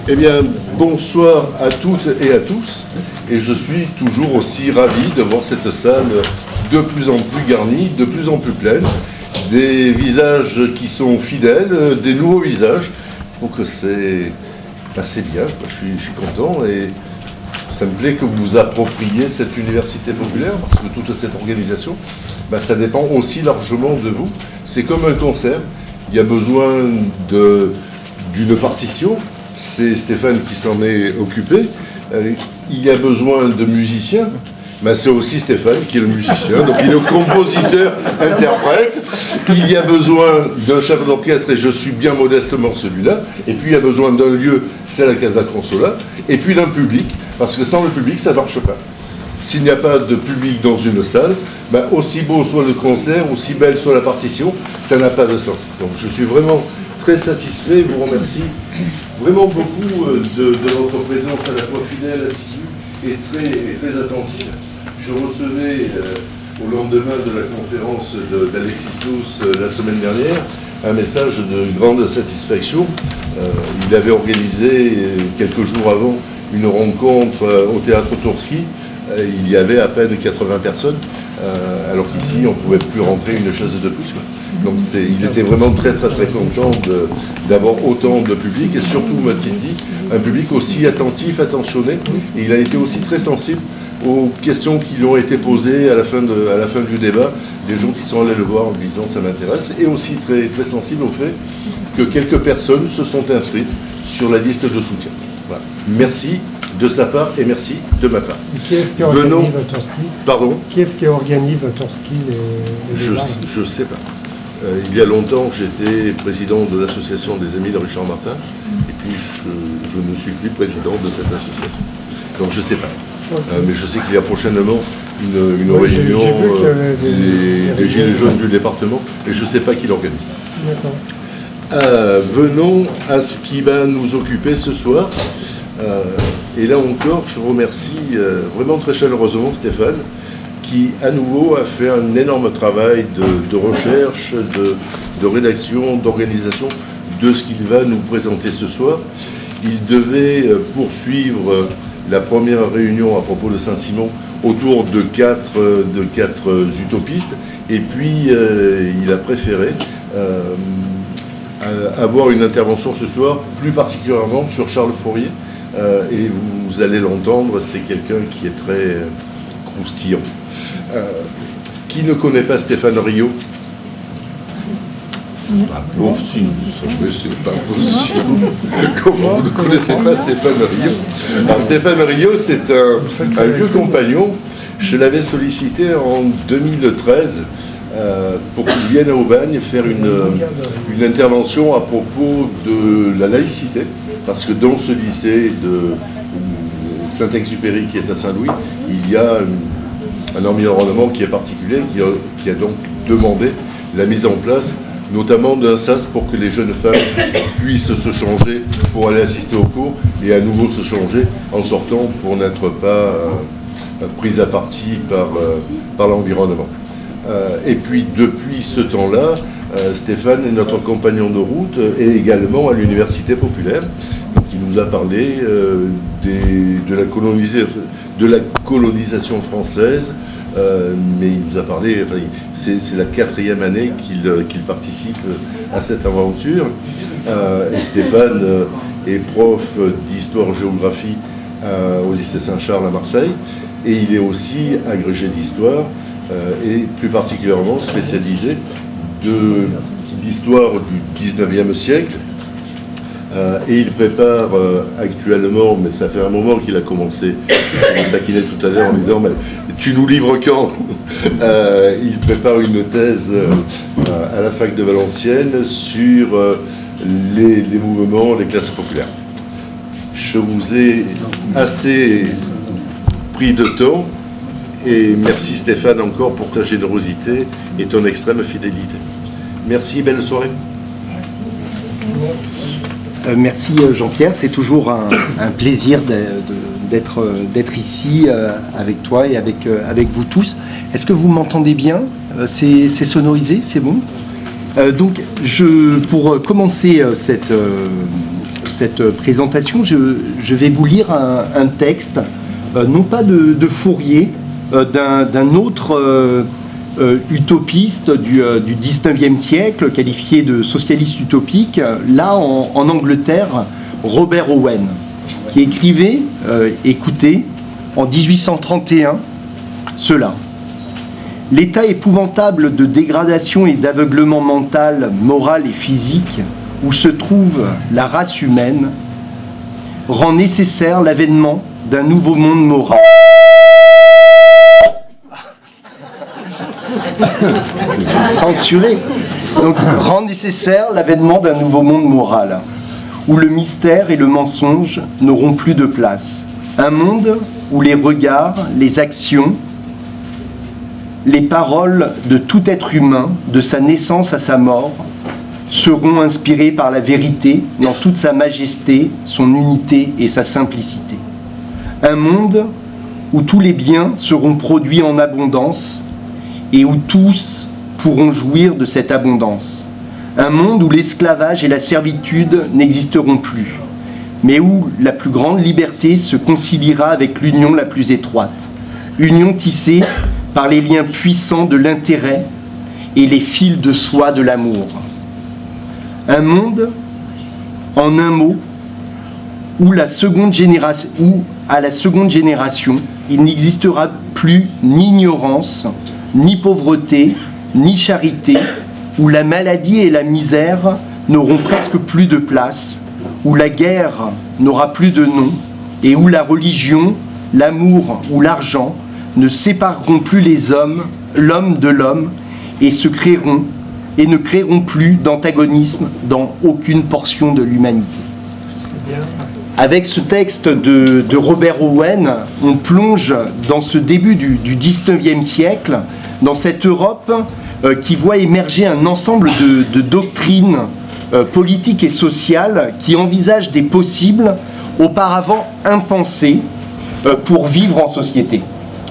Eh bien, bonsoir à toutes et à tous. Et je suis toujours aussi ravi de voir cette salle de plus en plus garnie, de plus en plus pleine. Des visages qui sont fidèles, des nouveaux visages. Donc c'est bien, je suis content. Et ça me plaît que vous vous appropriez cette université populaire, parce que toute cette organisation, ça dépend aussi largement de vous. C'est comme un concert. Il y a besoin d'une partition. C'est Stéphane qui s'en est occupé. Il y a besoin de musiciens. C'est aussi Stéphane qui est le musicien, donc il est le compositeur-interprète. Il y a besoin d'un chef d'orchestre, et je suis bien modestement celui-là. Et puis il y a besoin d'un lieu, c'est la Casa Consola. Et puis d'un public, parce que sans le public, ça ne marche pas. S'il n'y a pas de public dans une salle, aussi beau soit le concert, aussi belle soit la partition, ça n'a pas de sens. Donc je suis vraiment très satisfait, vous remercie vraiment beaucoup de votre présence à la fois fidèle, assidue et très attentive. Je recevais au lendemain de la conférence d'Alexis Tous la semaine dernière un message de grande satisfaction. Il avait organisé quelques jours avant une rencontre au théâtre Tourski. Il y avait à peine 80 personnes, alors qu'ici on ne pouvait plus rentrer une chaise de plus. Donc il était vraiment très content d'avoir autant de public, et surtout, m'a-t-il dit, un public aussi attentif, attentionné, et il a été aussi très sensible aux questions qui lui ont été posées à la fin du débat, des gens qui sont allés le voir en lui disant ça m'intéresse, et aussi très sensible au fait que quelques personnes se sont inscrites sur la liste de soutien. Voilà. Merci de sa part et merci de ma part. Qui est-ce qui organise votre ski? Pardon? Qui est-ce qui organise votre ski? Je ne sais pas. Il y a longtemps, j'étais président de l'association des Amis de Richard Martin, et puis je ne suis plus président de cette association. Donc je ne sais pas. Okay. Mais je sais qu'il y a prochainement une réunion des Gilets jaunes du département, et je ne sais pas qui l'organise. Venons à ce qui va nous occuper ce soir. Et là encore, je remercie vraiment très chaleureusement Stéphane, qui à nouveau a fait un énorme travail de recherche, de rédaction, d'organisation de ce qu'il va nous présenter ce soir. Il devait poursuivre la première réunion à propos de Saint-Simon autour de quatre utopistes, et puis il a préféré avoir une intervention ce soir, plus particulièrement sur Charles Fourier, et vous allez l'entendre, c'est quelqu'un qui est très croustillant. Qui ne connaît pas Stéphane Riot? Bon, si, c'est pas possible. Comment vous ne connaissez pas Stéphane Riot? Alors, Stéphane Riot, c'est un vieux compagnon. Je l'avais sollicité en 2013 pour qu'il vienne à Aubagne faire une intervention à propos de la laïcité, parce que dans ce lycée de Saint-Exupéry qui est à Saint-Louis, il y a un environnement qui est particulier, qui a donc demandé la mise en place notamment d'un sas pour que les jeunes femmes puissent se changer pour aller assister aux cours, et à nouveau se changer en sortant pour n'être pas prise à partie par l'environnement. Et puis depuis ce temps-là, Stéphane est notre compagnon de route, et également à l'Université populaire. Donc il nous a parlé de la colonisation française, mais il nous a parlé, c'est la 4e année qu'il participe à cette aventure. Et Stéphane est prof d'histoire-géographie au lycée Saint-Charles à Marseille, et il est aussi agrégé d'histoire, et plus particulièrement spécialisé de l'histoire du 19e siècle. Et il prépare actuellement, mais ça fait un moment qu'il a commencé, je me taquinais tout à l'heure en disant « tu nous livres quand ?» Il prépare une thèse à la fac de Valenciennes sur les mouvements, les classes populaires. Je vous ai assez pris de temps, et merci Stéphane encore pour ta générosité et ton extrême fidélité. Merci, belle soirée. Merci Jean-Pierre, c'est toujours un plaisir d'être ici avec toi et avec vous tous. Est-ce que vous m'entendez bien? C'est sonorisé, c'est bon? Donc, pour commencer cette présentation. Je vais vous lire un texte, non pas de Fourier, d'un autre utopiste du 19e siècle, qualifié de socialiste utopique, là en Angleterre, Robert Owen, qui écrivait, écoutez, en 1831, cela. L'état épouvantable de dégradation et d'aveuglement mental, moral et physique où se trouve la race humaine rend nécessaire l'avènement d'un nouveau monde moral. Je suis censuré. Donc, rend nécessaire l'avènement d'un nouveau monde moral où le mystère et le mensonge n'auront plus de place. Un monde où les regards, les actions, les paroles de tout être humain, de sa naissance à sa mort, seront inspirées par la vérité dans toute sa majesté, son unité et sa simplicité. Un monde où tous les biens seront produits en abondance et où tous pourront jouir de cette abondance. Un monde où l'esclavage et la servitude n'existeront plus, mais où la plus grande liberté se conciliera avec l'union la plus étroite. Union tissée par les liens puissants de l'intérêt et les fils de soie de l'amour. Un monde, en un mot, où à la seconde génération, il n'existera plus ni ignorance, ni pauvreté, ni charité, où la maladie et la misère n'auront presque plus de place, où la guerre n'aura plus de nom, et où la religion, l'amour ou l'argent ne sépareront plus les hommes, l'homme de l'homme, et ne créeront plus d'antagonisme dans aucune portion de l'humanité. Avec ce texte de Robert Owen, on plonge dans ce début du 19e siècle, dans cette Europe qui voit émerger un ensemble de doctrines politiques et sociales qui envisagent des possibles auparavant impensés pour vivre en société.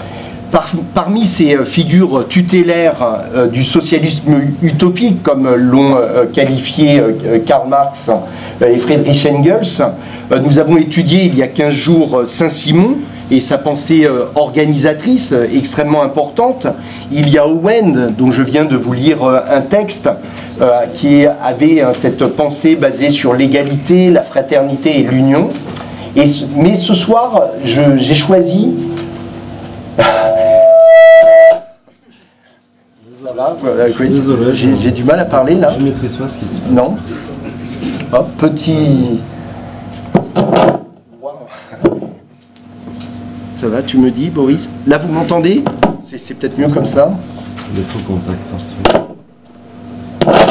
Parmi ces figures tutélaires du socialisme utopique, comme l'ont qualifié Karl Marx et Friedrich Engels, nous avons étudié il y a 15 jours Saint-Simon et sa pensée organisatrice extrêmement importante. Il y a Owen, dont je viens de vous lire un texte, qui avait cette pensée basée sur l'égalité, la fraternité et l'union. Mais ce soir, j'ai choisi... Ça va, j'ai du mal à parler là. Je maîtrise pas ce qui se passe. Non. Hop, petit... Ça va, tu me dis, Boris? Là, vous m'entendez? C'est peut-être mieux comme ça. Des faux contacts partout.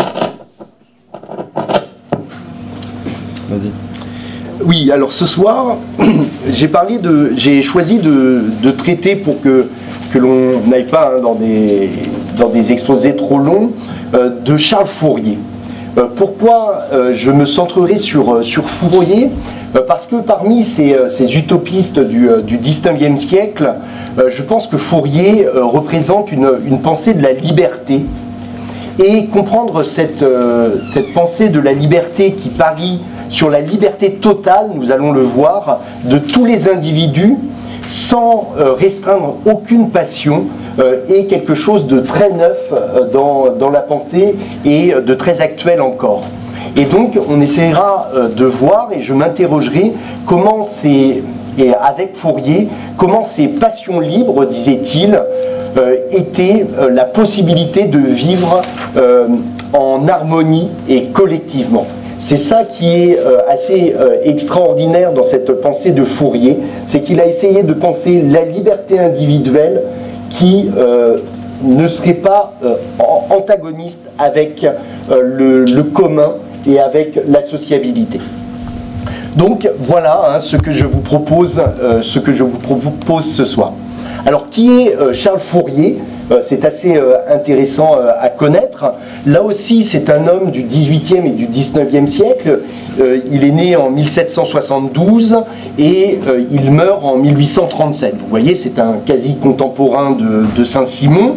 Vas-y. Oui, alors ce soir, j'ai choisi de traiter, pour que l'on n'aille pas dans des exposés trop longs, de Charles Fourier. Pourquoi je me centrerai sur Fourier? Parce que parmi ces utopistes du 19e siècle, je pense que Fourier représente une pensée de la liberté. Et comprendre cette pensée de la liberté qui parie sur la liberté totale, nous allons le voir, de tous les individus, sans restreindre aucune passion, est quelque chose de très neuf dans la pensée et de très actuel encore. Et donc on essaiera de voir, et je m'interrogerai comment avec Fourier, comment ces passions libres, disait-il, étaient la possibilité de vivre en harmonie et collectivement. C'est ça qui est assez extraordinaire dans cette pensée de Fourier, c'est qu'il a essayé de penser la liberté individuelle qui ne serait pas antagoniste avec le commun et avec la sociabilité. Donc voilà ce que je vous propose, ce soir. Alors qui est Charles Fourier? C'est assez intéressant à connaître. Là aussi, c'est un homme du 18e et du 19e siècle. Il est né en 1772 et il meurt en 1837. Vous voyez, c'est un quasi contemporain de Saint-Simon.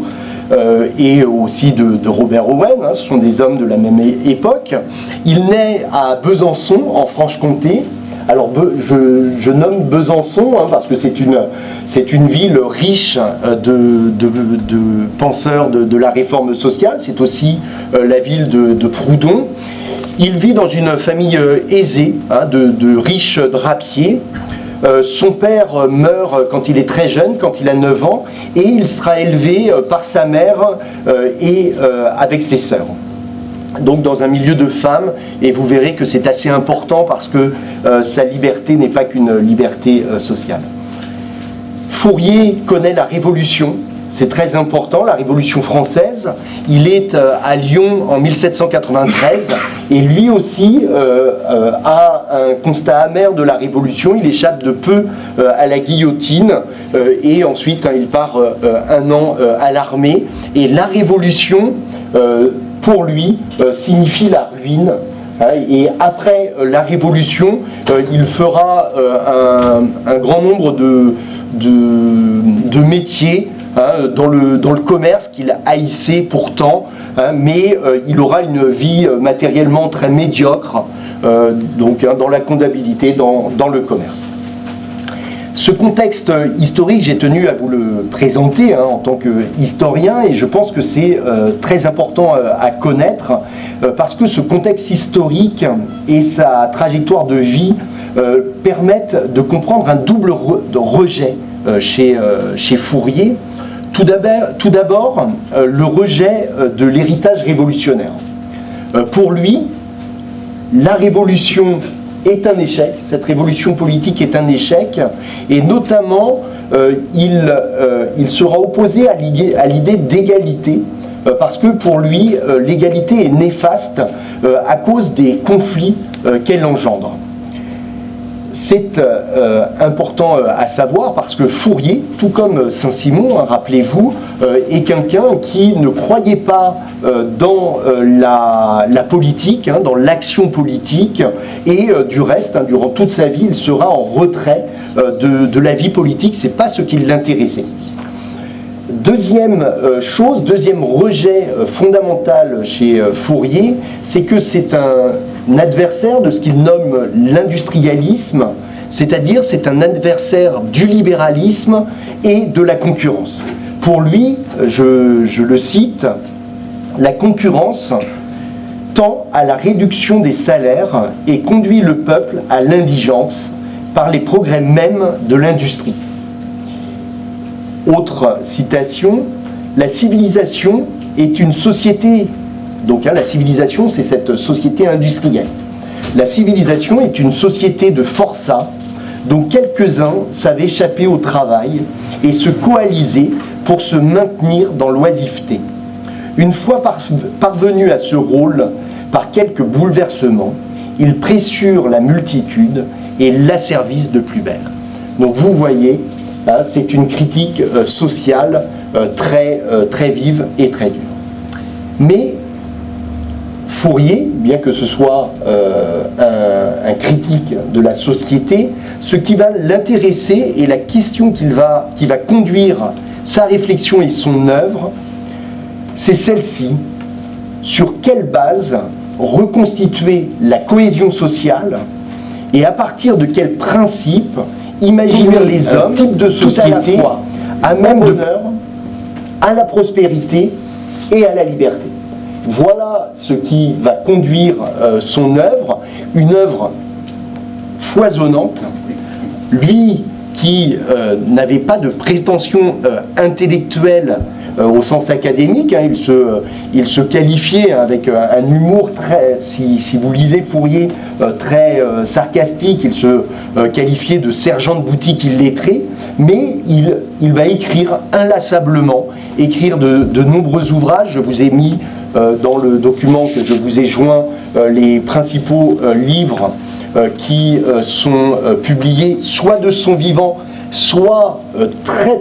et aussi de Robert Owen, hein, ce sont des hommes de la même époque. Il naît à Besançon, en Franche-Comté. Alors je nomme Besançon hein, parce que c'est une ville riche de penseurs de la réforme sociale. C'est aussi la ville de Proudhon. Il vit dans une famille aisée, hein, de riches drapiers. Son père meurt quand il est très jeune, quand il a 9 ans, et il sera élevé par sa mère et avec ses sœurs. Donc dans un milieu de femmes, et vous verrez que c'est assez important parce que sa liberté n'est pas qu'une liberté sociale. Fourier connaît la Révolution, c'est très important, la Révolution française. Il est à Lyon en 1793 et lui aussi a un constat amer de la Révolution. Il échappe de peu à la guillotine et ensuite il part un an à l'armée. Et la Révolution, pour lui, signifie la ruine. Et après la Révolution, il fera un grand nombre de métiers hein, dans le commerce qu'il haïssait pourtant, hein, mais il aura une vie matériellement très médiocre, donc hein, dans la comptabilité, dans le commerce. Ce contexte historique, j'ai tenu à vous le présenter hein, en tant qu'historien et je pense que c'est très important à connaître parce que ce contexte historique et sa trajectoire de vie permettent de comprendre un double rejet chez Fourier. Tout d'abord, le rejet de l'héritage révolutionnaire. Pour lui, la révolution est un échec, cette révolution politique est un échec, et notamment il sera opposé à l'idée d'égalité, parce que pour lui, l'égalité est néfaste à cause des conflits qu'elle engendre. C'est important à savoir parce que Fourier, tout comme Saint-Simon, hein, rappelez-vous, est quelqu'un qui ne croyait pas dans la politique, hein, dans l'action politique, et du reste, hein, durant toute sa vie, il sera en retrait de la vie politique, c'est pas ce qui l'intéressait. Deuxième chose, deuxième rejet fondamental chez Fourier, c'est que c'est un adversaire de ce qu'il nomme l'industrialisme, c'est-à-dire c'est un adversaire du libéralisme et de la concurrence. Pour lui, je le cite, la concurrence tend à la réduction des salaires et conduit le peuple à l'indigence par les progrès mêmes de l'industrie. Autre citation, la civilisation est une société, donc hein, la civilisation c'est cette société industrielle. La civilisation est une société de forçats dont quelques-uns savent échapper au travail et se coaliser pour se maintenir dans l'oisiveté. Une fois parvenus à ce rôle, par quelques bouleversements, ils pressurent la multitude et l'asservissent de plus belle. Donc vous voyez, hein, c'est une critique sociale très vive et très dure. Mais Fourier, bien que ce soit un critique de la société, ce qui va l'intéresser et la question qui va conduire sa réflexion et son œuvre, c'est celle-ci. Sur quelle base reconstituer la cohésion sociale et à partir de quels principes imaginer les hommes, type de société à même d'honneur, à la prospérité et à la liberté. Voilà ce qui va conduire son œuvre, une œuvre foisonnante. Lui qui n'avait pas de prétention intellectuelle au sens académique, hein, il se qualifiait avec un humour très, si vous lisez Fourier, très sarcastique, il se qualifiait de sergent de boutique illettré, mais il va écrire inlassablement, écrire de nombreux ouvrages. Je vous ai mis dans le document que je vous ai joint les principaux livres qui sont publiés soit de son vivant, soit très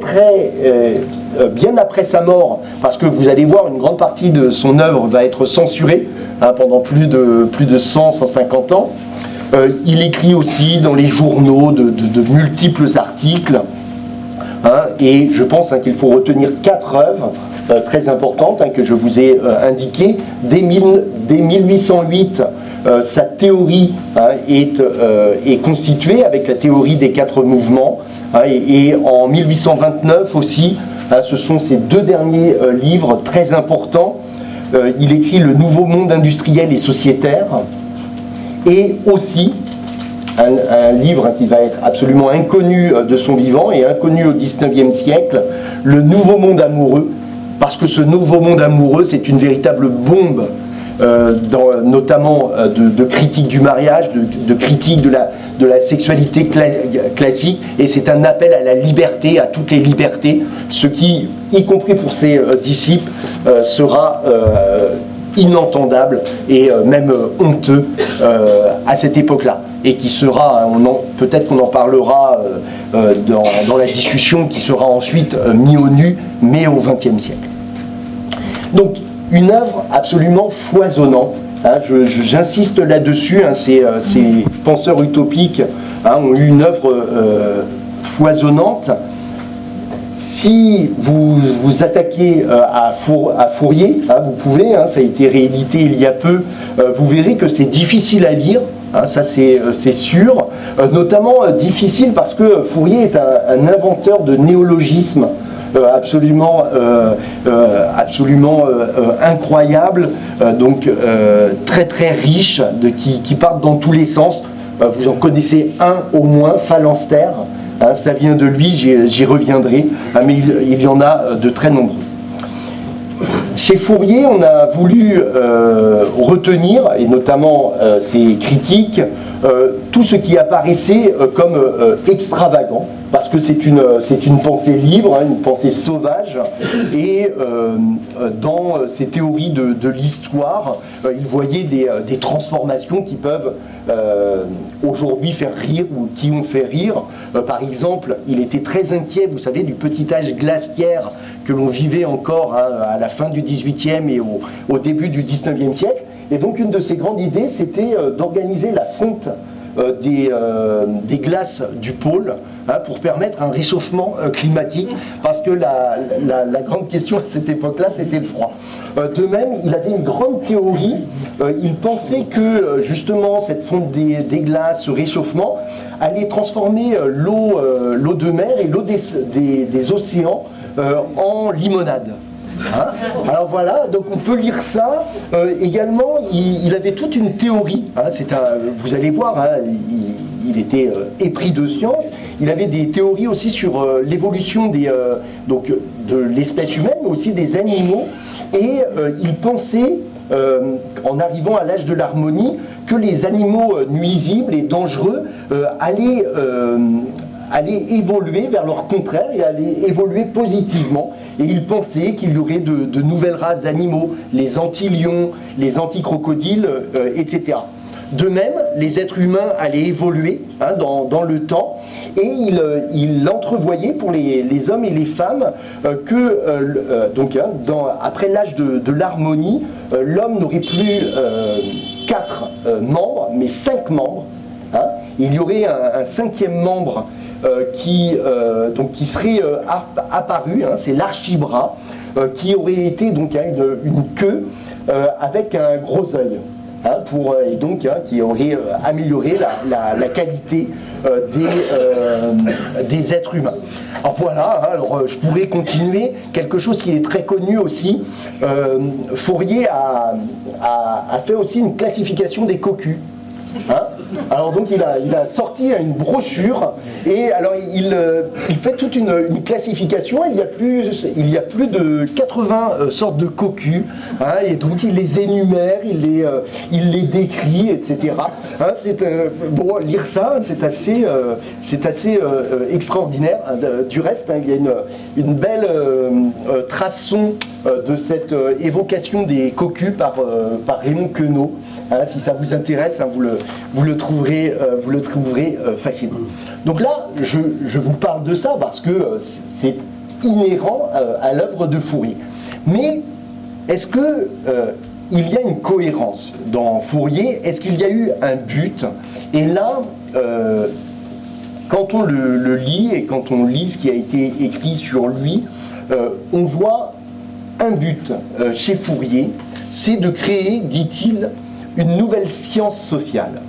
bien après sa mort, parce que vous allez voir, une grande partie de son œuvre va être censurée hein, pendant plus de 100-150 ans. Il écrit aussi dans les journaux de multiples articles, hein, et je pense hein, qu'il faut retenir 4 œuvres très importante que je vous ai indiquée. Dès 1808, sa théorie est constituée avec la théorie des 4 mouvements. Et en 1829 aussi, ce sont ces 2 derniers livres très importants. Il écrit Le Nouveau Monde industriel et sociétaire, et aussi un livre qui va être absolument inconnu de son vivant et inconnu au XIXe siècle, Le Nouveau Monde amoureux, parce que ce Nouveau Monde amoureux, c'est une véritable bombe, notamment de critique du mariage, de critique de la sexualité classique, et c'est un appel à la liberté, à toutes les libertés, ce qui, y compris pour ses disciples, sera inentendable et même honteux à cette époque-là, et qui sera, peut-être qu'on en parlera dans la discussion, qui sera ensuite mis au nu, mais au XXe siècle. Donc, une œuvre absolument foisonnante. J'insiste là-dessus, ces penseurs utopiques ont eu une œuvre foisonnante. Si vous vous attaquez à Fourier, vous pouvez, ça a été réédité il y a peu, vous verrez que c'est difficile à lire, ça c'est sûr, notamment difficile parce que Fourier est un inventeur de néologismes absolument incroyable, donc très très riche, qui partent dans tous les sens. Vous en connaissez un au moins, Phalanstère, ça vient de lui, j'y reviendrai, mais il y en a de très nombreux. Chez Fourier, on a voulu retenir, et notamment ses critiques, tout ce qui apparaissait comme extravagant, parce que c'est une pensée libre, une pensée sauvage, et dans ses théories de l'histoire, il voyait des transformations qui peuvent aujourd'hui faire rire, ou qui ont fait rire. Par exemple, il était très inquiet, vous savez, du petit âge glaciaire que l'on vivait encore à la fin du XVIIIe et au début du XIXe siècle. Et donc une de ses grandes idées, c'était d'organiser la fonte des glaces du pôle pour permettre un réchauffement climatique, parce que la grande question à cette époque-là, c'était le froid. De même, il avait une grande théorie, il pensait que justement cette fonte des glaces, ce réchauffement, allait transformer l'eau de mer et l'eau des océans en limonade. Alors voilà, donc on peut lire ça. Également, il avait toute une théorie. Vous allez voir, il était épris de science. Il avait des théories aussi sur l'évolution de l'espèce humaine, mais aussi des animaux. Et il pensait, en arrivant à l'âge de l'harmonie, que les animaux nuisibles et dangereux allaient évoluer vers leur contraire et allaient évoluer positivement. Et il pensait qu'il y aurait de nouvelles races d'animaux, les anti-lions, les anti-crocodiles, etc. De même, les êtres humains allaient évoluer dans le temps, et il entrevoyait pour les hommes et les femmes que, après l'âge de l'harmonie, l'homme n'aurait plus 4 membres, mais 5 membres. Il y aurait un 5e membre qui serait apparu, c'est l'archibras, qui aurait été donc une queue avec un gros œil, qui aurait amélioré la qualité des êtres humains. Alors voilà, je pourrais continuer. Quelque chose qui est très connu aussi, Fourier a fait aussi une classification des cocus. Alors donc il a sorti une brochure, et alors il fait toute une classification. Il y a plus de 80 sortes de cocus, et donc il les énumère, il les décrit, etc. Bon, lire ça, c'est assez extraordinaire. Du reste, il y a une belle traçon de cette évocation des cocus par Raymond Queneau. Si ça vous intéresse, vous le trouverez facilement. Donc là, je vous parle de ça parce que c'est inhérent à l'œuvre de Fourier. Mais est-ce que il y a une cohérence dans Fourier? Est-ce qu'il y a eu un but? Et là, quand on le lit, et quand on lit ce qui a été écrit sur lui, on voit un but chez Fourier, c'est de créer, dit-il, une nouvelle science sociale.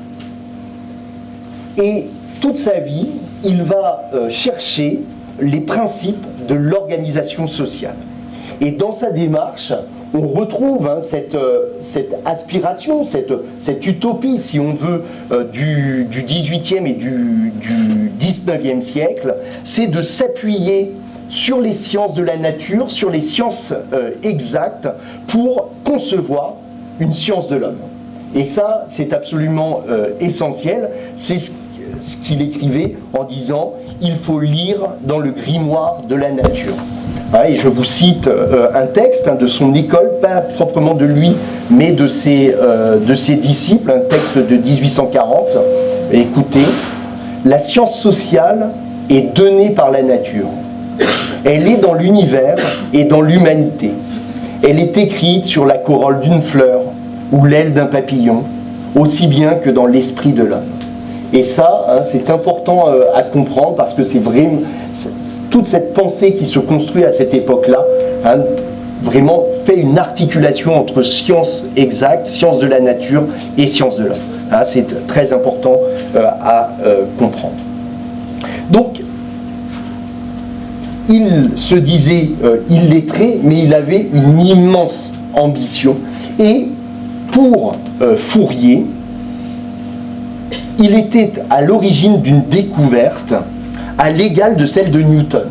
Et toute sa vie, il va chercher les principes de l'organisation sociale. Et dans sa démarche, on retrouve cette aspiration, cette utopie, si on veut, du XVIIIe et du XIXe siècle, c'est de s'appuyer sur les sciences de la nature, sur les sciences exactes, pour concevoir une science de l'homme. Et ça, c'est absolument essentiel. C'est ce qu'il écrivait en disant « Il faut lire dans le grimoire de la nature ». Et je vous cite un texte de son école, pas proprement de lui, mais de ses disciples, un texte de 1840. Écoutez, « La science sociale est donnée par la nature. Elle est dans l'univers et dans l'humanité. Elle est écrite sur la corolle d'une fleur ou l'aile d'un papillon, aussi bien que dans l'esprit de l'homme. » Et ça, c'est important à comprendre parce que c'est vraiment toute cette pensée qui se construit à cette époque-là, vraiment fait une articulation entre sciences exactes, sciences de la nature et sciences de l'homme. C'est très important à comprendre. Donc, il se disait illettré, mais il avait une immense ambition. Et pour Fourier, il était à l'origine d'une découverte à l'égal de celle de Newton.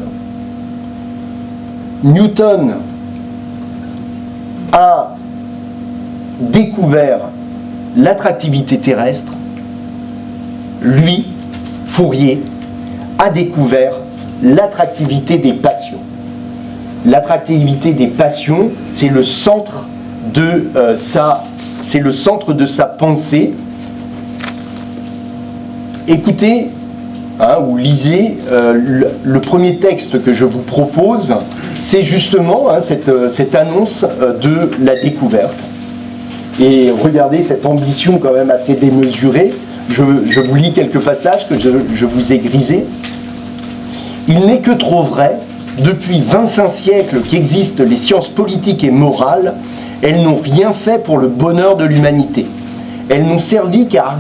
Newton a découvert l'attractivité terrestre. Lui, Fourier, a découvert l'attractivité des passions. L'attractivité des passions, c'est le centre de sa pensée. Écoutez, ou lisez, le premier texte que je vous propose, c'est justement cette annonce de la découverte. Et regardez cette ambition quand même assez démesurée. Je vous lis quelques passages que je vous ai grisés. « Il n'est que trop vrai, depuis 25 siècles qu'existent les sciences politiques et morales, elles n'ont rien fait pour le bonheur de l'humanité. Elles n'ont servi qu'à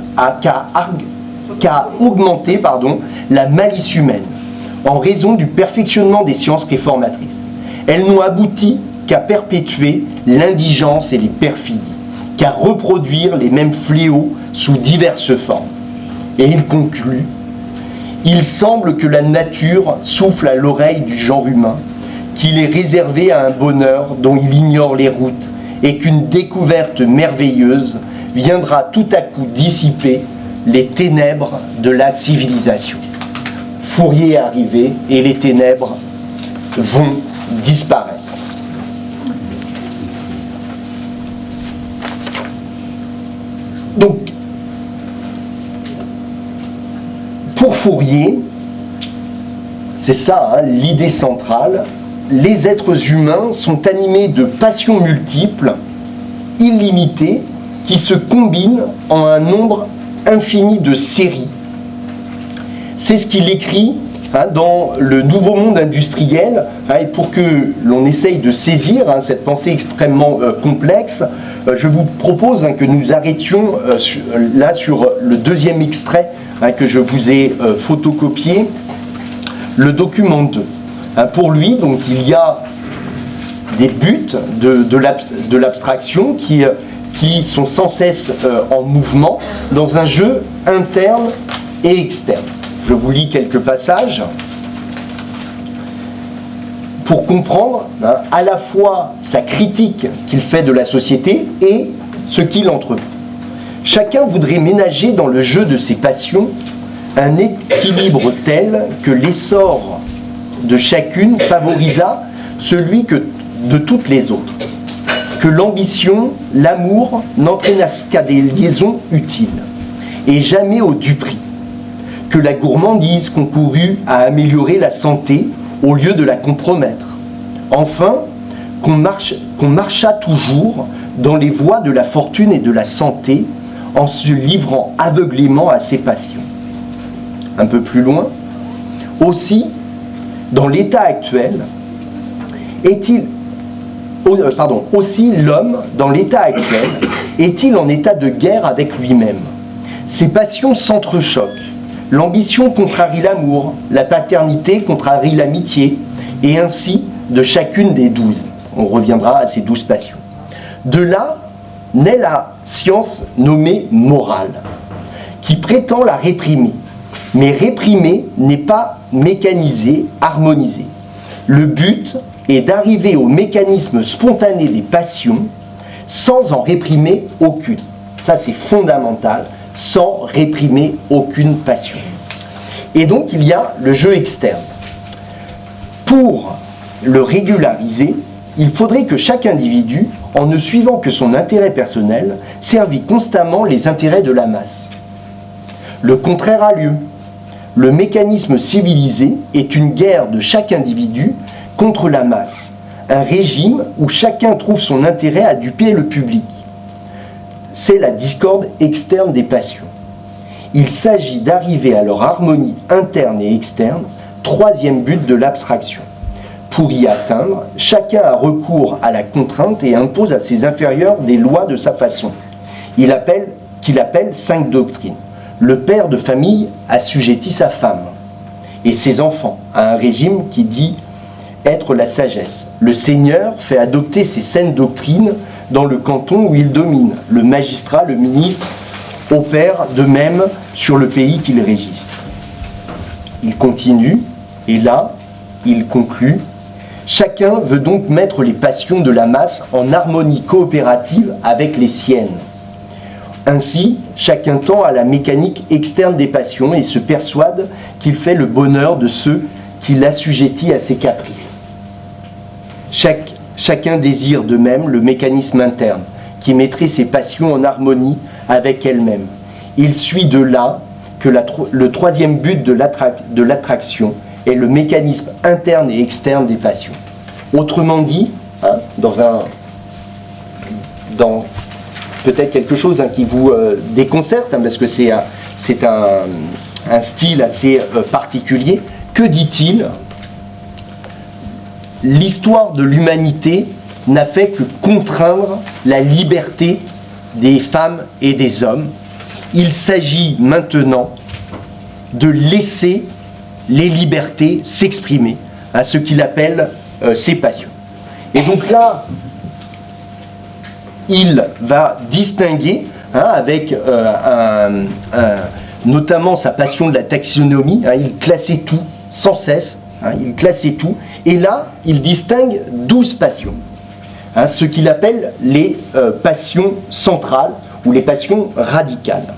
augmenter la malice humaine, en raison du perfectionnement des sciences réformatrices. Elles n'ont abouti qu'à perpétuer l'indigence et les perfidies, qu'à reproduire les mêmes fléaux sous diverses formes. » Et il conclut « Il semble que la nature souffle à l'oreille du genre humain, qu'il est réservé à un bonheur dont il ignore les routes, et qu'une découverte merveilleuse viendra tout à coup dissiper les ténèbres de la civilisation. » Fourier est arrivé et les ténèbres vont disparaître. Donc, pour Fourier, c'est ça, l'idée centrale, les êtres humains sont animés de passions multiples, illimitées, qui se combinent en un nombre infini de séries. C'est ce qu'il écrit dans le Nouveau Monde industriel, et pour que l'on essaye de saisir cette pensée extrêmement complexe, je vous propose que nous arrêtions là sur le deuxième extrait que je vous ai photocopié, le document 2. Pour lui, donc, il y a des buts de l'abstraction qui sont sans cesse en mouvement dans un jeu interne et externe. Je vous lis quelques passages pour comprendre à la fois sa critique qu'il fait de la société et ce qu'il entrevoit. Chacun voudrait ménager dans le jeu de ses passions un équilibre tel que l'essor de chacune favorisa celui de toutes les autres, que l'ambition, l'amour n'entraînassent qu'à des liaisons utiles, et jamais au duperie, que la gourmandise concourut à améliorer la santé au lieu de la compromettre, enfin qu'on marchât toujours dans les voies de la fortune et de la santé en se livrant aveuglément à ses passions. Un peu plus loin, aussi, dans l'état actuel, est-il Aussi l'homme, dans l'état actuel, est-il en état de guerre avec lui-même. Ses passions s'entrechoquent. L'ambition contrarie l'amour, la paternité contrarie l'amitié, et ainsi de chacune des 12. On reviendra à ces 12 passions. De là naît la science nommée morale, qui prétend la réprimer. Mais réprimer n'est pas mécaniser, harmoniser. Le but est d'arriver au mécanisme spontané des passions sans en réprimer aucune. Ça, c'est fondamental, sans réprimer aucune passion. Et donc, il y a le jeu externe. Pour le régulariser, il faudrait que chaque individu, en ne suivant que son intérêt personnel, servît constamment les intérêts de la masse. Le contraire a lieu. Le mécanisme civilisé est une guerre de chaque individu contre la masse, un régime où chacun trouve son intérêt à duper le public. C'est la discorde externe des passions. Il s'agit d'arriver à leur harmonie interne et externe, troisième but de l'abstraction. Pour y atteindre, chacun a recours à la contrainte et impose à ses inférieurs des lois de sa façon, qu'il appelle 5 doctrines. Le père de famille assujettit sa femme et ses enfants à un régime qui dit être la sagesse. Le seigneur fait adopter ces saines doctrines dans le canton où il domine. Le magistrat, le ministre, opèrent de même sur le pays qu'ils régissent. Il continue, et là, il conclut. Chacun veut donc mettre les passions de la masse en harmonie coopérative avec les siennes. Ainsi, chacun tend à la mécanique externe des passions et se persuade qu'il fait le bonheur de ceux qui l'assujettit à ses caprices. Chacun désire de même le mécanisme interne qui mettrait ses passions en harmonie avec elles-mêmes. Il suit de là que le troisième but de l'attraction est le mécanisme interne et externe des passions. Autrement dit, dans peut-être quelque chose qui vous déconcerte, parce que c'est un style assez particulier. Que dit-il? L'histoire de l'humanité n'a fait que contraindre la liberté des femmes et des hommes. Il s'agit maintenant de laisser les libertés s'exprimer à ce qu'il appelle ses passions. Et donc là, il va distinguer avec notamment sa passion de la taxonomie, il classait tout sans cesse, il classait tout, et là il distingue 12 passions, ce qu'il appelle les passions centrales ou les passions radicales.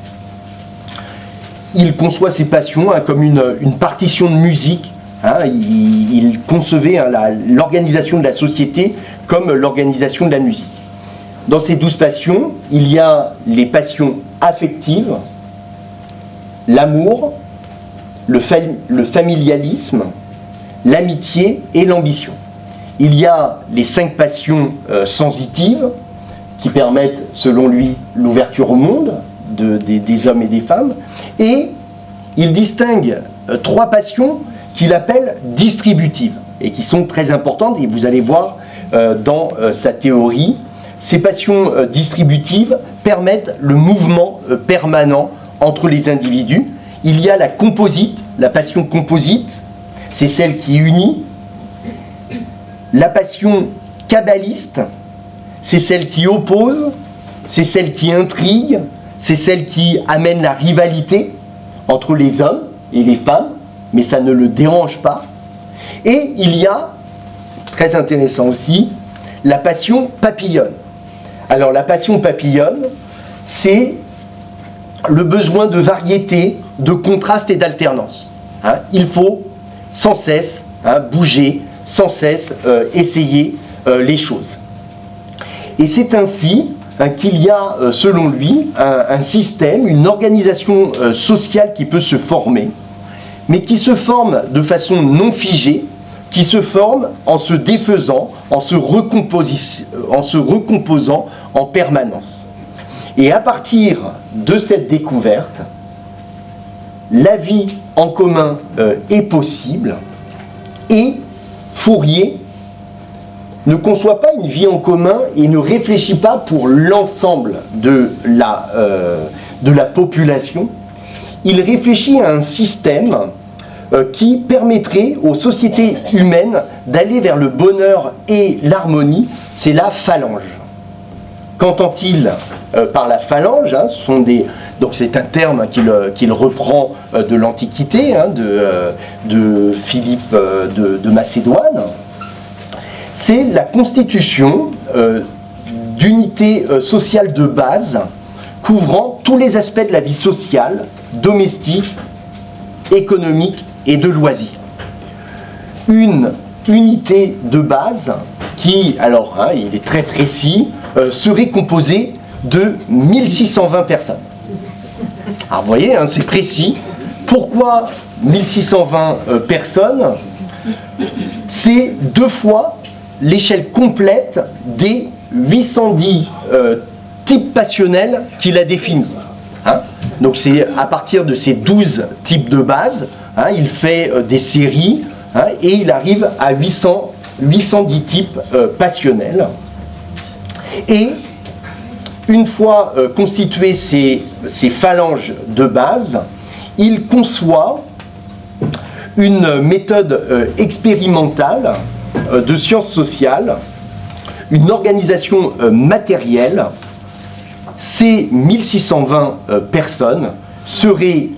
Il conçoit ces passions comme une partition de musique. Il concevait l'organisation de la société comme l'organisation de la musique. Dans ces 12 passions, il y a les passions affectives, l'amour, le familialisme, l'amitié et l'ambition. Il y a les 5 passions sensitives qui permettent, selon lui, l'ouverture au monde des hommes et des femmes. Et il distingue 3 passions qu'il appelle distributives et qui sont très importantes, et vous allez voir dans sa théorie. Ces passions distributives permettent le mouvement permanent entre les individus. Il y a la composite, la passion composite, c'est celle qui unit. La passion kabbaliste, c'est celle qui oppose, c'est celle qui intrigue, c'est celle qui amène la rivalité entre les hommes et les femmes, mais ça ne le dérange pas. Et il y a, très intéressant aussi, la passion papillonne. Alors la passion papillonne, c'est le besoin de variété, de contraste et d'alternance. Il faut sans cesse bouger, sans cesse essayer les choses. Et c'est ainsi qu'il y a, selon lui, un système, une organisation sociale qui peut se former, mais qui se forme de façon non figée, qui se forme en se défaisant, en se recomposant en permanence. Et à partir de cette découverte, la vie en commun est possible, et Fourier ne conçoit pas une vie en commun et ne réfléchit pas pour l'ensemble de la population. Il réfléchit à un système qui permettrait aux sociétés humaines d'aller vers le bonheur et l'harmonie. C'est la phalange. Qu'entend-il par la phalange, hein, donc c'est un terme qu'il reprend de l'Antiquité, hein, de Philippe de Macédoine. C'est la constitution d'unités sociales de base couvrant tous les aspects de la vie sociale, domestique, économique et de loisirs. Une unité de base qui, alors hein, il est très précis, serait composée de 1620 personnes. Alors vous voyez, hein, c'est précis. Pourquoi 1620 personnes? C'est 2 fois l'échelle complète des 810 types passionnels qu'il a définis. Hein? Donc c'est à partir de ces 12 types de base, hein, il fait des séries, hein, et il arrive à 810 types passionnels. Et une fois constituées ces phalanges de base, il conçoit une méthode expérimentale de sciences sociales, une organisation matérielle. Ces 1620 personnes seraient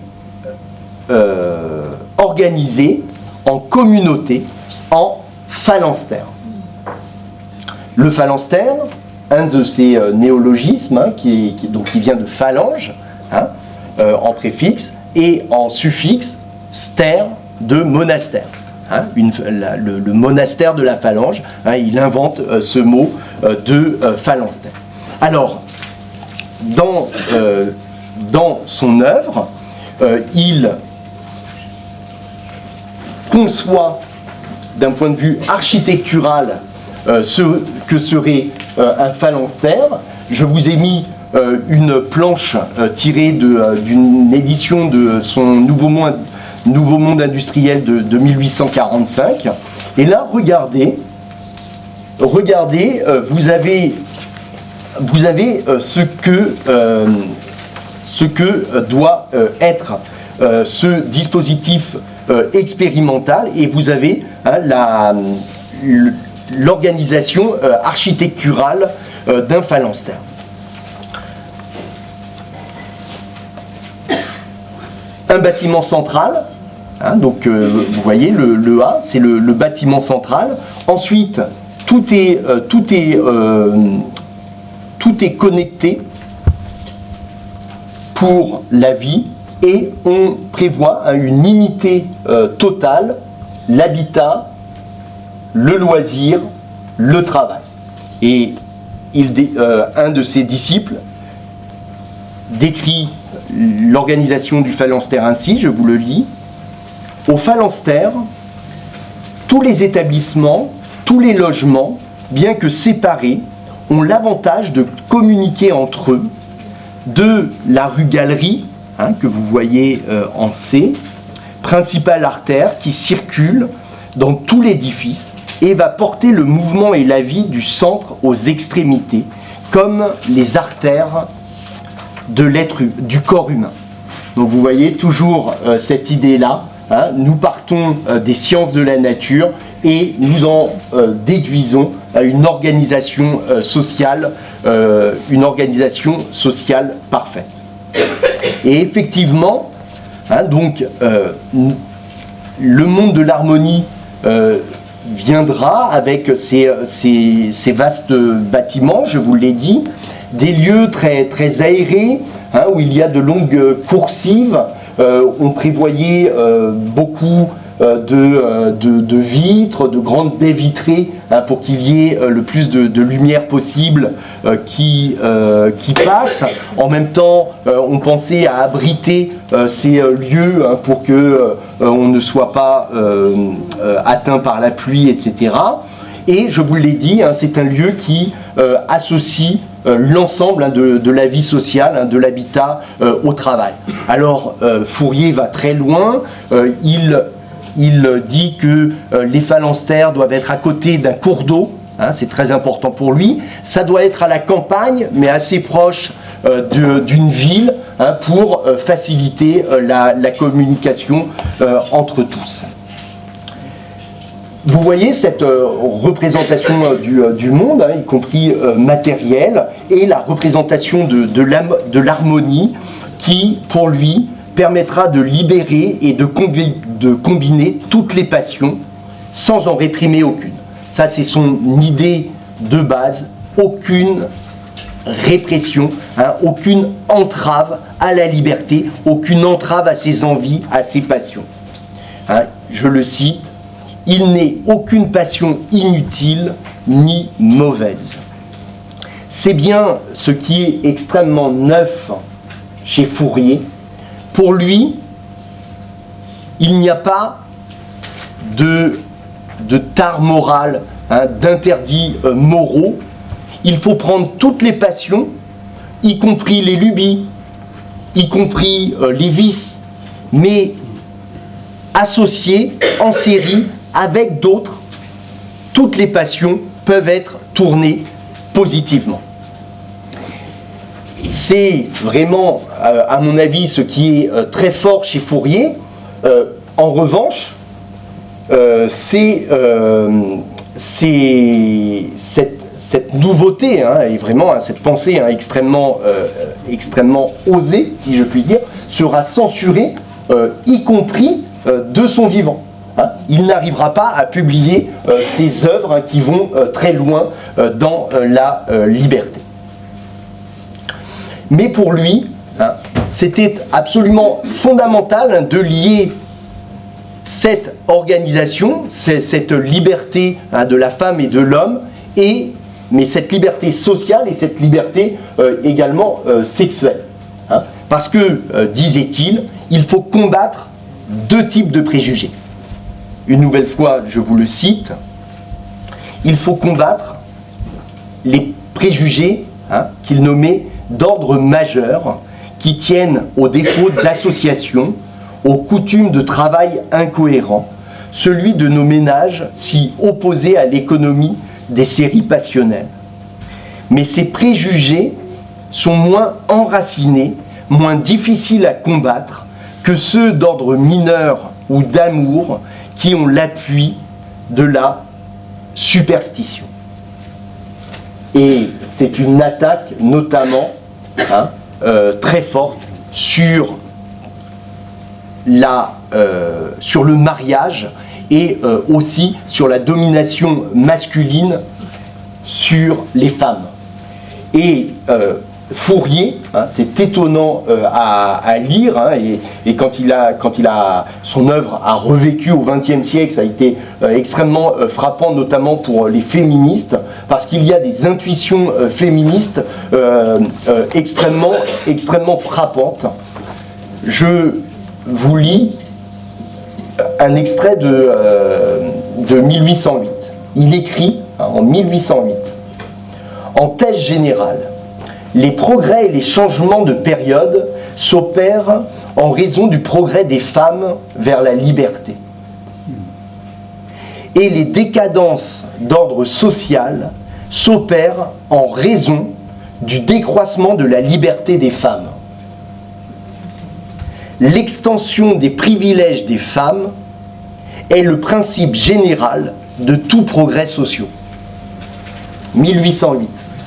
organisées en communautés, en phalanstères. Le phalanstère, un de ces néologismes, hein, qui vient de phalange, hein, en préfixe, et en suffixe, stère, de monastère. Hein, le monastère de la phalange, hein, il invente ce mot de phalanstère. Alors, dans son œuvre, il conçoit d'un point de vue architectural ce que serait un phalanstère. Je vous ai mis une planche tirée d'une édition de son Nouveau Monde industriel de 1845. Et là, regardez, vous avez ce que doit être ce dispositif expérimental, et vous avez hein, l'organisation architecturale d'un phalanstère. Un bâtiment central, hein, donc vous voyez le A, c'est le bâtiment central. Ensuite, tout est connecté pour la vie, et on prévoit une unité totale, l'habitat, le loisir, le travail. Et un de ses disciples décrit l'organisation du phalanstère ainsi, je vous le lis. Au phalanstère, tous les établissements, tous les logements, bien que séparés, ont l'avantage de communiquer entre eux, de la rue Galerie, hein, que vous voyez en C, principale artère qui circule dans tout l'édifice et va porter le mouvement et la vie du centre aux extrémités, comme les artères du corps humain. Donc vous voyez toujours cette idée-là, hein, nous partons des sciences de la nature et nous en déduisons une organisation sociale parfaite. Et effectivement, hein, donc le monde de l'harmonie viendra avec ces vastes bâtiments, je vous l'ai dit, des lieux très, très aérés, hein, où il y a de longues coursives. On prévoyait beaucoup de vitres, de grandes baies vitrées, hein, pour qu'il y ait le plus de lumière possible qui passe. En même temps, on pensait à abriter ces lieux, hein, pour que on ne soit pas atteint par la pluie, etc. Et je vous l'ai dit, hein, c'est un lieu qui associe l'ensemble, hein, de la vie sociale, hein, de l'habitat au travail. Alors Fourier va très loin, il dit que les phalanstères doivent être à côté d'un cours d'eau, hein, c'est très important pour lui. Ça doit être à la campagne, mais assez proche d'une ville, hein, pour faciliter la communication entre tous. Vous voyez cette représentation du monde, hein, y compris matérielle, et la représentation de l'harmonie qui, pour lui, permettra de libérer et de combiner toutes les passions sans en réprimer aucune. Ça, c'est son idée de base, aucune répression, hein, aucune entrave à la liberté, aucune entrave à ses envies, à ses passions. Hein, je le cite, « Il n'est aucune passion inutile ni mauvaise ». C'est bien ce qui est extrêmement neuf chez Fourier. Pour lui, il n'y a pas de tare morale, hein, d'interdits moraux. Il faut prendre toutes les passions, y compris les lubies, y compris les vices, mais associées en série avec d'autres. Toutes les passions peuvent être tournées positivement. C'est vraiment, à mon avis, ce qui est très fort chez Fourier. En revanche, c'est cette nouveauté, hein, et vraiment, hein, cette pensée, hein, extrêmement osée, si je puis dire, sera censurée, y compris de son vivant. Hein. Il n'arrivera pas à publier ses œuvres, hein, qui vont très loin dans la liberté. Mais pour lui, hein, c'était absolument fondamental, hein, de lier cette organisation, cette liberté, hein, de la femme et de l'homme, mais cette liberté sociale et cette liberté également sexuelle. Hein, parce que, disait-il, il faut combattre deux types de préjugés. Une nouvelle fois, je vous le cite, il faut combattre les préjugés, hein, qu'il nommait d'ordre majeur, qui tiennent au défaut d'association, aux coutumes de travail incohérents, celui de nos ménages si opposés à l'économie des séries passionnelles. Mais ces préjugés sont moins enracinés, moins difficiles à combattre que ceux d'ordre mineur ou d'amour qui ont l'appui de la superstition. Et c'est une attaque notamment, hein, très forte sur le mariage et aussi sur la domination masculine sur les femmes. Et Fourier, hein, c'est étonnant à lire, hein, et quand son œuvre a revécu au XXe siècle, ça a été extrêmement frappant, notamment pour les féministes, parce qu'il y a des intuitions féministes extrêmement frappantes. Je vous lis un extrait de 1808. Il écrit, hein, en 1808, « En thèse générale, les progrès et les changements de période s'opèrent en raison du progrès des femmes vers la liberté. Et les décadences d'ordre social s'opèrent en raison du décroissement de la liberté des femmes. L'extension des privilèges des femmes est le principe général de tout progrès social. » 1808.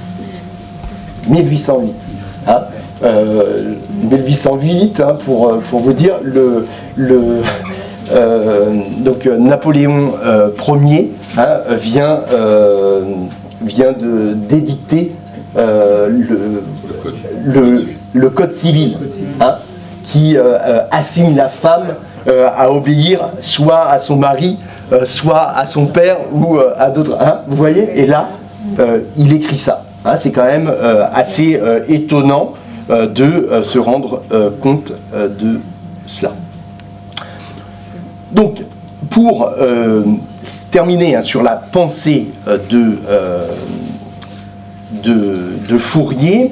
1808. Hein, 1808, hein, pour vous dire, donc Napoléon Ier, hein, vient d'édicter le Code civil, hein, qui assigne la femme à obéir soit à son mari, soit à son père ou à d'autres. Hein, vous voyez, et là, il écrit ça. Hein, c'est quand même assez étonnant de se rendre compte de cela. Donc, pour terminer, hein, sur la pensée de Fourier,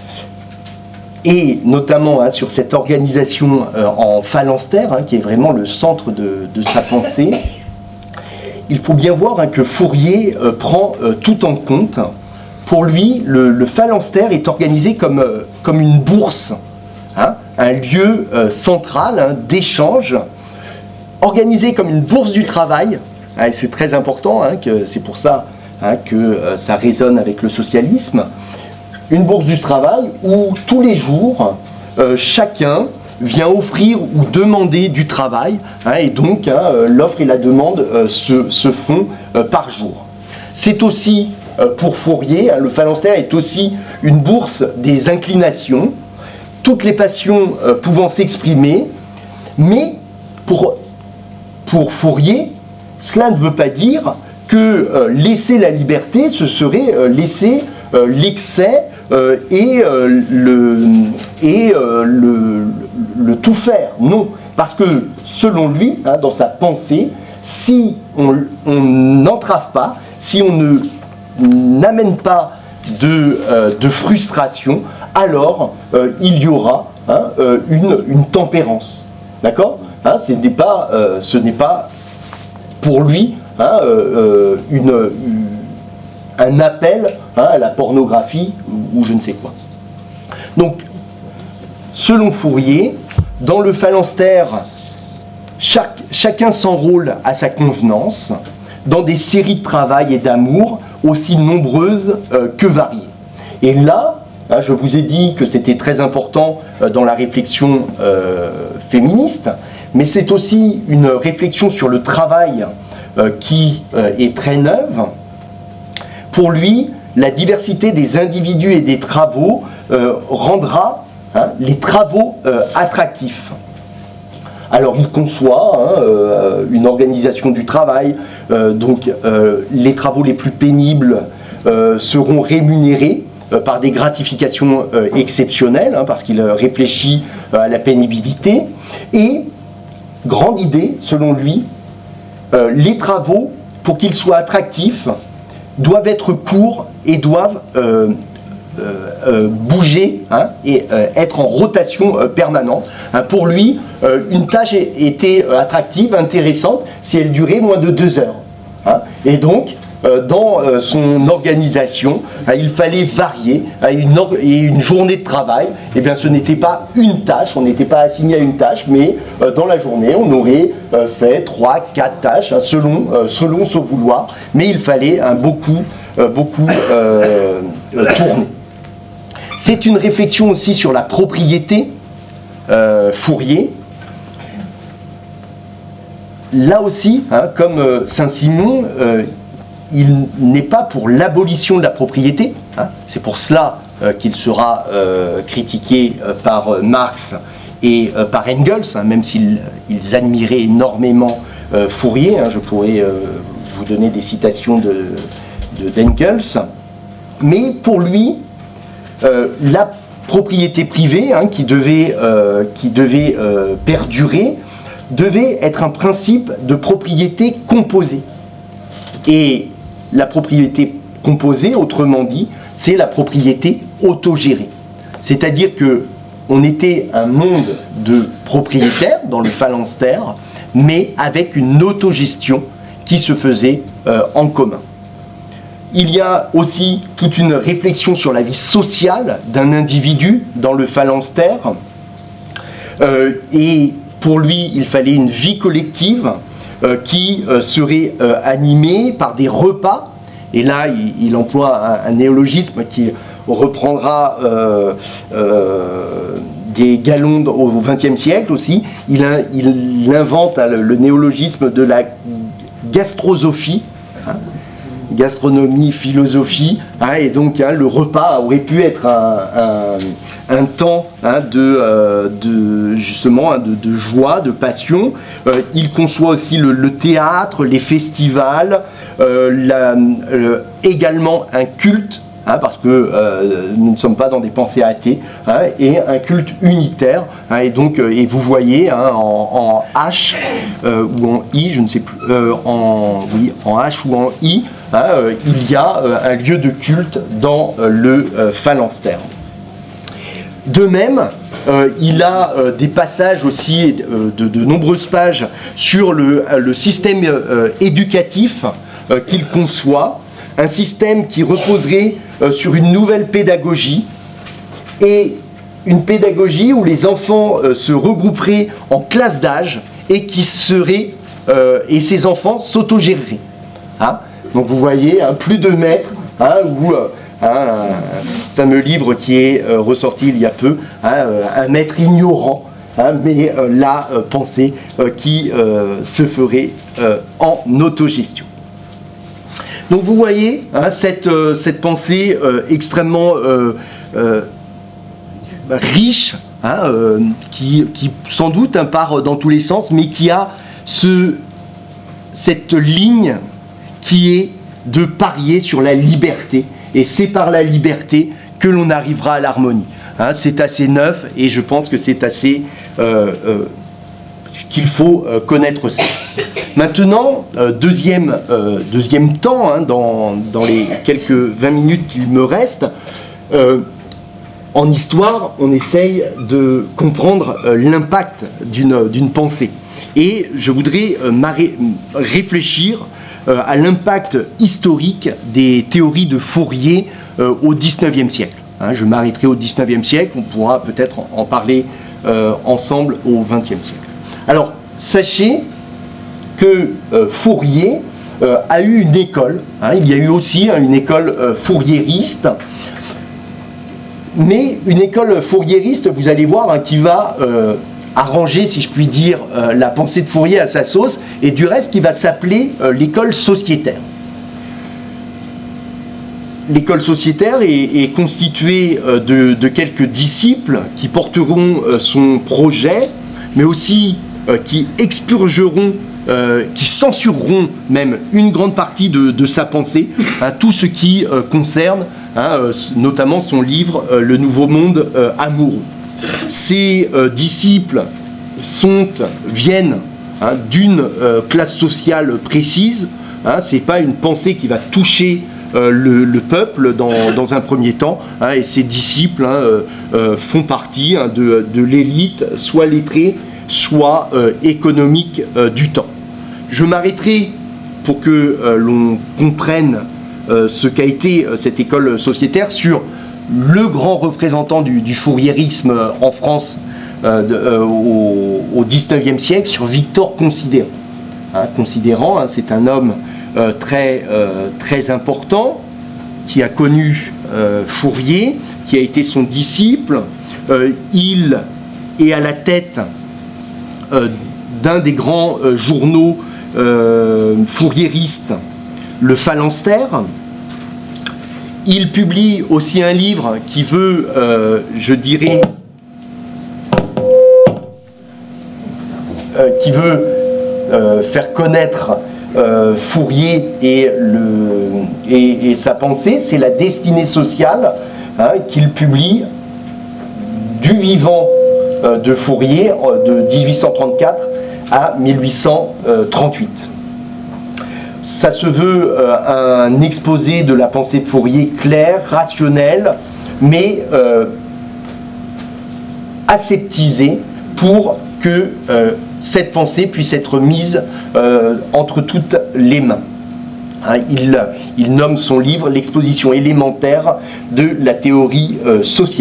et notamment, hein, sur cette organisation en phalanstère, hein, qui est vraiment le centre de sa pensée, il faut bien voir que Fourier prend tout en compte. Pour lui, le phalanstère est organisé comme une bourse, hein, un lieu central, hein, d'échange, organisé comme une bourse du travail. Hein, c'est très important, hein, c'est pour ça, hein, que ça résonne avec le socialisme. Une bourse du travail où tous les jours, chacun vient offrir ou demander du travail, hein, et donc hein, l'offre et la demande se font par jour. C'est aussi, pour Fourier, hein, le phalanstère est aussi une bourse des inclinations, toutes les passions pouvant s'exprimer, mais pour Fourier, cela ne veut pas dire que laisser la liberté, ce serait laisser l'excès et le tout faire. Non, parce que selon lui, hein, dans sa pensée, si on n'entrave pas, si on n'amène pas de frustration, alors il y aura, hein, une tempérance. D'accord, hein, ce n'est pas pour lui, hein, un appel, hein, à la pornographie ou je ne sais quoi. Donc, selon Fourier, dans le phalanstère, chacun s'enrôle à sa convenance dans des séries de travail et d'amour aussi nombreuses que variées. Et là, hein, je vous ai dit que c'était très important dans la réflexion féministe, mais c'est aussi une réflexion sur le travail qui est très neuve. Pour lui, la diversité des individus et des travaux rendra, hein, les travaux attractifs. Alors il conçoit, hein, une organisation du travail, donc les travaux les plus pénibles seront rémunérés par des gratifications exceptionnelles, hein, parce qu'il réfléchit à la pénibilité. Et, grande idée, selon lui, les travaux, pour qu'ils soient attractifs, doivent être courts et doivent bouger, hein, et être en rotation permanente. Hein, pour lui, une tâche était attractive, intéressante, si elle durait moins de 2 heures. Hein. Et donc, dans son organisation, il fallait varier. Et une journée de travail, eh bien, ce n'était pas une tâche, on n'était pas assigné à une tâche, mais dans la journée, on aurait fait 3, 4 tâches, hein, selon son vouloir, mais il fallait beaucoup tourner. C'est une réflexion aussi sur la propriété, Fourier. Là aussi, hein, comme Saint-Simon, il n'est pas pour l'abolition de la propriété, hein. C'est pour cela qu'il sera critiqué par Marx et par Engels, hein, même s'ils admiraient énormément Fourier, hein. Je pourrais vous donner des citations d'Engels. Mais pour lui, la propriété privée, hein, qui devait perdurer, devait être un principe de propriété composée. Et la propriété composée, autrement dit, c'est la propriété autogérée. C'est-à-dire qu'on était un monde de propriétaires dans le phalanstère, mais avec une autogestion qui se faisait en commun. Il y a aussi toute une réflexion sur la vie sociale d'un individu dans le phalanstère. Et pour lui, il fallait une vie collective qui serait animée par des repas. Et là, il emploie un néologisme qui reprendra des galons au XXe siècle aussi. Il invente le néologisme de la gastrosophie. Hein, gastronomie, philosophie, hein, et donc hein, le repas aurait pu être un temps, hein, justement, hein, de joie, de passion. Il conçoit aussi le théâtre, les festivals, également un culte, hein, parce que nous ne sommes pas dans des pensées athées, hein, et un culte unitaire, hein, et donc et vous voyez, hein, en H ou en I, je ne sais plus, en H ou en I, hein, il y a un lieu de culte dans le phalanstère. De même, il a des passages aussi, de nombreuses pages, sur le système éducatif qu'il conçoit, un système qui reposerait sur une nouvelle pédagogie, et une pédagogie où les enfants se regrouperaient en classes d'âge et qui seraient, et ces enfants s'autogéreraient. Hein? Donc vous voyez, plus de maîtres, ou un fameux livre qui est ressorti il y a peu, un maître ignorant, mais la pensée qui se ferait en autogestion. Donc vous voyez cette pensée extrêmement riche, qui sans doute part dans tous les sens, mais qui a cette ligne qui est de parier sur la liberté, et c'est par la liberté que l'on arrivera à l'harmonie. C'est assez neuf, et je pense que c'est assez ce qu'il faut connaître ça. Maintenant, deuxième temps, dans les quelques 20 minutes qu'il me reste, en histoire, on essaye de comprendre l'impact d'une pensée. Et je voudrais réfléchir à l'impact historique des théories de Fourier au XIXe siècle. Je m'arrêterai au XIXe siècle, on pourra peut-être en parler ensemble au XXe siècle. Alors, sachez que Fourier a eu une école, il y a eu aussi une école fouriériste, mais une école fouriériste, vous allez voir, qui va arranger, si je puis dire, la pensée de Fourier à sa sauce, et du reste qui va s'appeler l'école sociétaire. L'école sociétaire est constituée de quelques disciples qui porteront son projet, mais aussi qui expurgeront, qui censureront même une grande partie de sa pensée, tout ce qui concerne notamment son livre « Le Nouveau Monde amoureux ». Ces disciples viennent d'une classe sociale précise, c'est pas une pensée qui va toucher le peuple dans un premier temps, et ces disciples font partie de l'élite, soit lettrée, soit économique du temps. Je m'arrêterai pour que l'on comprenne ce qu'a été cette école sociétaire sur le grand représentant du fouriérisme en France au XIXe siècle, sur Victor Considérant. Considérant, c'est un homme très important qui a connu Fourier, qui a été son disciple. Il est à la tête d'un des grands journaux fouriéristes, le Phalanstère. Il publie aussi un livre qui veut, je dirais, faire connaître Fourier et sa pensée. C'est La destinée sociale, qu'il publie du vivant de Fourier de 1834 à 1838. Ça se veut un exposé de la pensée de Fourier clair, rationnel, mais aseptisé pour que cette pensée puisse être mise entre toutes les mains. Il nomme son livre « L'exposition élémentaire de la théorie sociétaire ».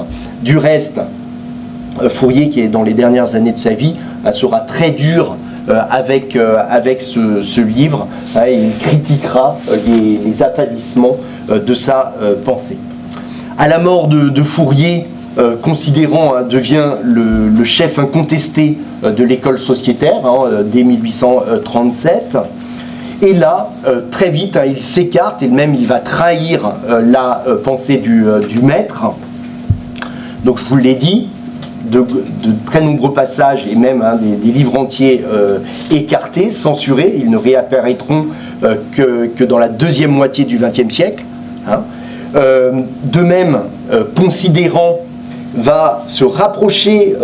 Du reste, Fourier, qui est dans les dernières années de sa vie, sera très dur avec ce livre, et il critiquera les affaiblissements de sa pensée. À la mort de Fourier, Considérant devient le chef incontesté de l'école sociétaire dès 1837. Et là, très vite, il s'écarte et même il va trahir la pensée du maître. Donc je vous l'ai dit, de très nombreux passages et même des livres entiers écartés, censurés. Ils ne réapparaîtront que dans la deuxième moitié du XXe siècle. De même, Considérant va se rapprocher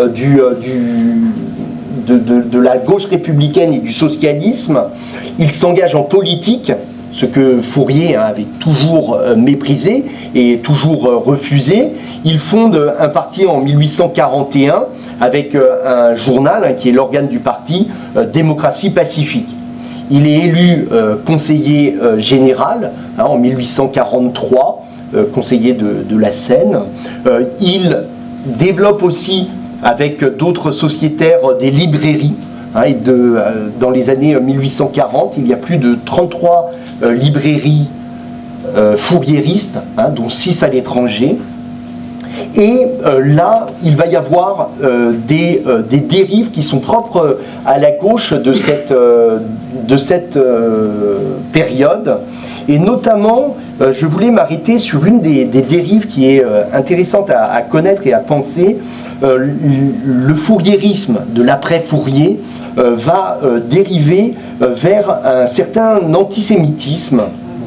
de la gauche républicaine et du socialisme. Il s'engage en politique ce que Fourier avait toujours méprisé et toujours refusé. Il fonde un parti en 1841 avec un journal qui est l'organe du parti, Démocratie Pacifique. Il est élu conseiller général en 1843, conseiller de la Seine. Il développe aussi avec d'autres sociétaires des librairies. Dans les années 1840, il y a plus de 33 librairies fourriéristes, dont 6 à l'étranger. Et là, il va y avoir des dérives qui sont propres à la gauche de cette période. Et notamment, je voulais m'arrêter sur une des dérives qui est intéressante à connaître et à penser. Le fourriérisme de l'après-Fourier va dériver vers un certain antisémitisme.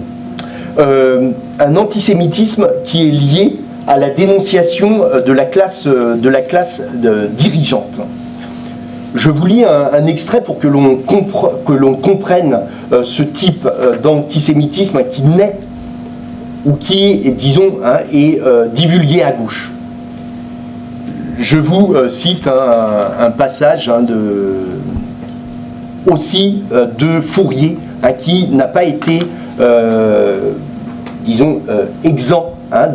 Un antisémitisme qui est lié à la dénonciation de la classe dirigeante. Je vous lis un extrait pour que l'on comprenne ce type d'antisémitisme qui naît ou qui, disons, est divulgué à gauche. Je vous cite un passage aussi de Fourier qui n'a pas été, disons, exempt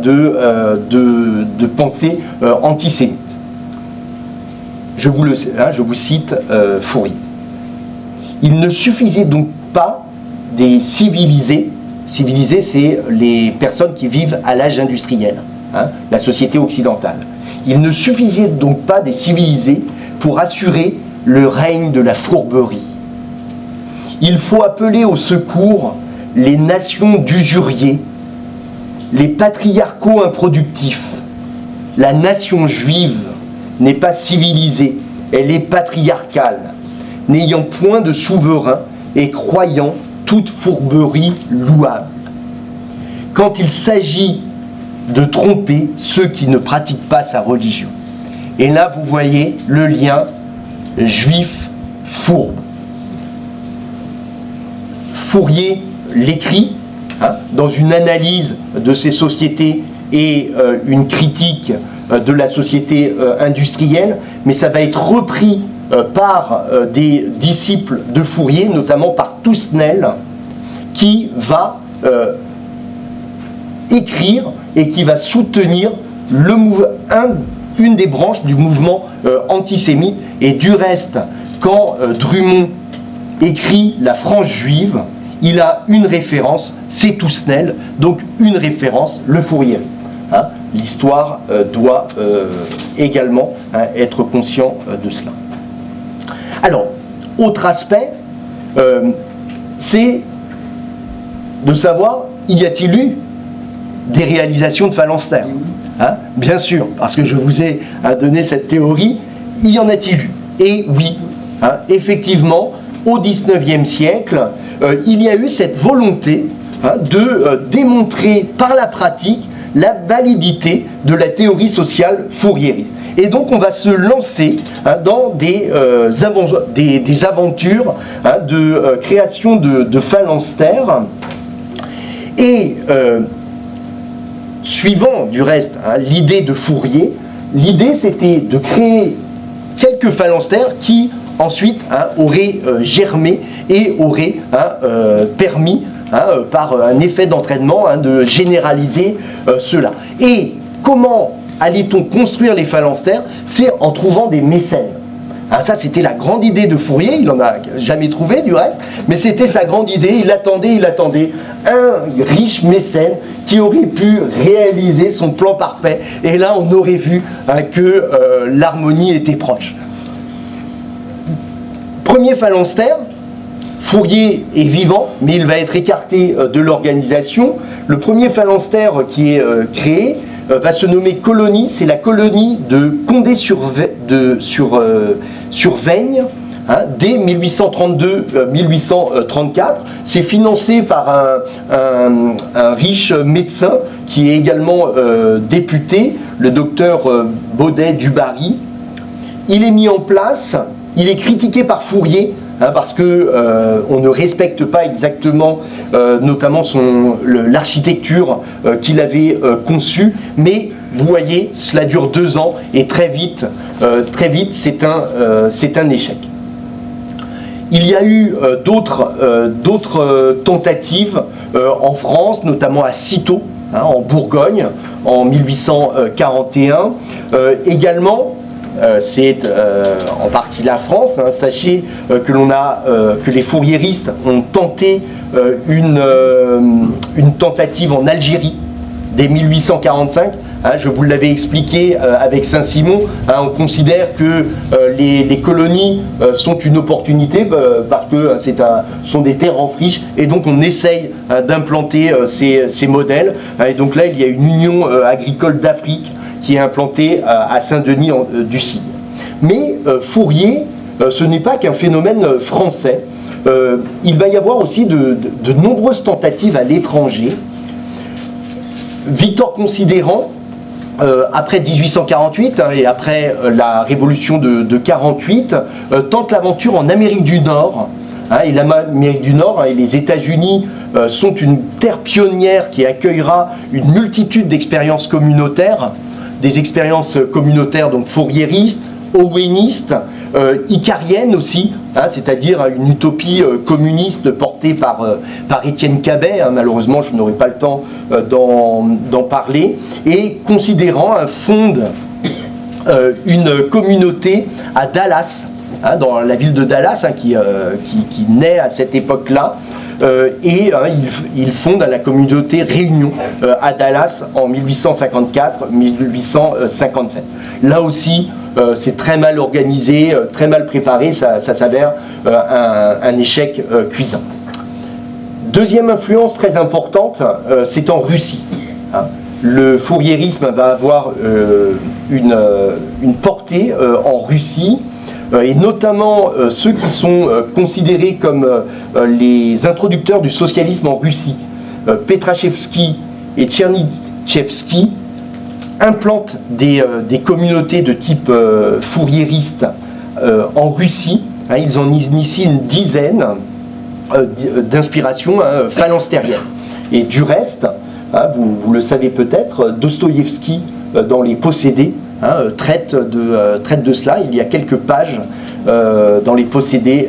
de pensée antisémite. Je vous cite Fourier. Il ne suffisait donc pas des civilisés. Civilisés, c'est les personnes qui vivent à l'âge industriel, la société occidentale. Il ne suffisait donc pas des civilisés pour assurer le règne de la fourberie. Il faut appeler au secours les nations d'usuriers, les patriarcaux improductifs. La nation juive n'est pas civilisée, elle est patriarcale, n'ayant point de souverain et croyant toute fourberie louable. Quand il s'agit de tromper ceux qui ne pratiquent pas sa religion. Et là, vous voyez le lien juif-fourbe. Fourier l'écrit dans une analyse de ces sociétés et une critique de la société industrielle, mais ça va être repris par des disciples de Fourier, notamment par Toussenel, qui va écrire et qui va soutenir une des branches du mouvement antisémite. Et du reste, quand Drummond écrit La France juive, il a une référence, c'est Toussenel, donc une référence, le fourriérisme. L'histoire doit également être conscient de cela. Alors, autre aspect, c'est de savoir, y a-t-il eu des réalisations de phalanstère? Bien sûr, parce que je vous ai donné cette théorie, y en a-t-il eu? Et oui, effectivement, au XIXe siècle, il y a eu cette volonté de démontrer par la pratique la validité de la théorie sociale fourriériste. Et donc on va se lancer dans des aventures de création de phalanstères. Et suivant du reste l'idée de Fourier, l'idée c'était de créer quelques phalanstères qui ensuite auraient germé et auraient permis par un effet d'entraînement de généraliser cela. Et comment allait-on construire les phalanstères? C'est en trouvant des mécènes. Ça c'était la grande idée de Fourier, il n'en a jamais trouvé du reste, mais c'était sa grande idée, il attendait un riche mécène qui aurait pu réaliser son plan parfait, et là on aurait vu que l'harmonie était proche. Premier phalanstère, Fourier est vivant, mais il va être écarté de l'organisation. Le premier phalanstère qui est créé va se nommer Colonie, c'est la colonie de Condé-sur-Veigne, dès 1832-1834. C'est financé par un riche médecin qui est également député, le docteur Baudet du Barry. Il est mis en place, il est critiqué par Fourier hein, parce que on ne respecte pas exactement notamment l'architecture qu'il avait conçue, mais vous voyez, cela dure 2 ans et très vite c'est un échec. Il y a eu d'autres tentatives en France, notamment à Cîteaux, hein, en Bourgogne, en 1841. Également, c'est en partie la France. Hein, sachez que les fourriéristes ont tenté une tentative en Algérie dès 1845. Hein, je vous l'avais expliqué avec Saint-Simon, hein, on considère que les colonies sont une opportunité parce que sont des terres en friche, et donc on essaye d'implanter ces modèles. Et donc là, il y a une union agricole d'Afrique qui est implantée à Saint-Denis du Cygne. Mais Fourier, ce n'est pas qu'un phénomène français. Il va y avoir aussi de nombreuses tentatives à l'étranger. Victor Considérant, après 1848 hein, et après la révolution de 48, tente l'aventure en Amérique du Nord. Hein, et l'Amérique du Nord et les États-Unis sont une terre pionnière qui accueillera une multitude d'expériences communautaires, des expériences communautaires donc fourriéristes, owenistes, icariennes aussi, hein, c'est-à-dire une utopie communiste portée par Étienne Cabet, hein, malheureusement je n'aurai pas le temps d'en parler, et Considérant fonde une communauté à Dallas, hein, dans la ville de Dallas, hein, qui naît à cette époque-là, et il fonde la communauté Réunion à Dallas en 1854-1857. Là aussi, c'est très mal organisé, très mal préparé, ça s'avère un échec cuisant. Deuxième influence très importante, c'est en Russie. Hein. Le fourriérisme va avoir une portée en Russie, et notamment ceux qui sont considérés comme les introducteurs du socialisme en Russie, Petrachevski et Tchernychevski, implantent des communautés de type fourriériste en Russie. Hein, ils en initient une dizaine d'inspiration phalanstérienne. Et du reste, hein, vous le savez peut-être, Dostoïevski dans Les Possédés traite de cela. Il y a quelques pages dans Les Possédés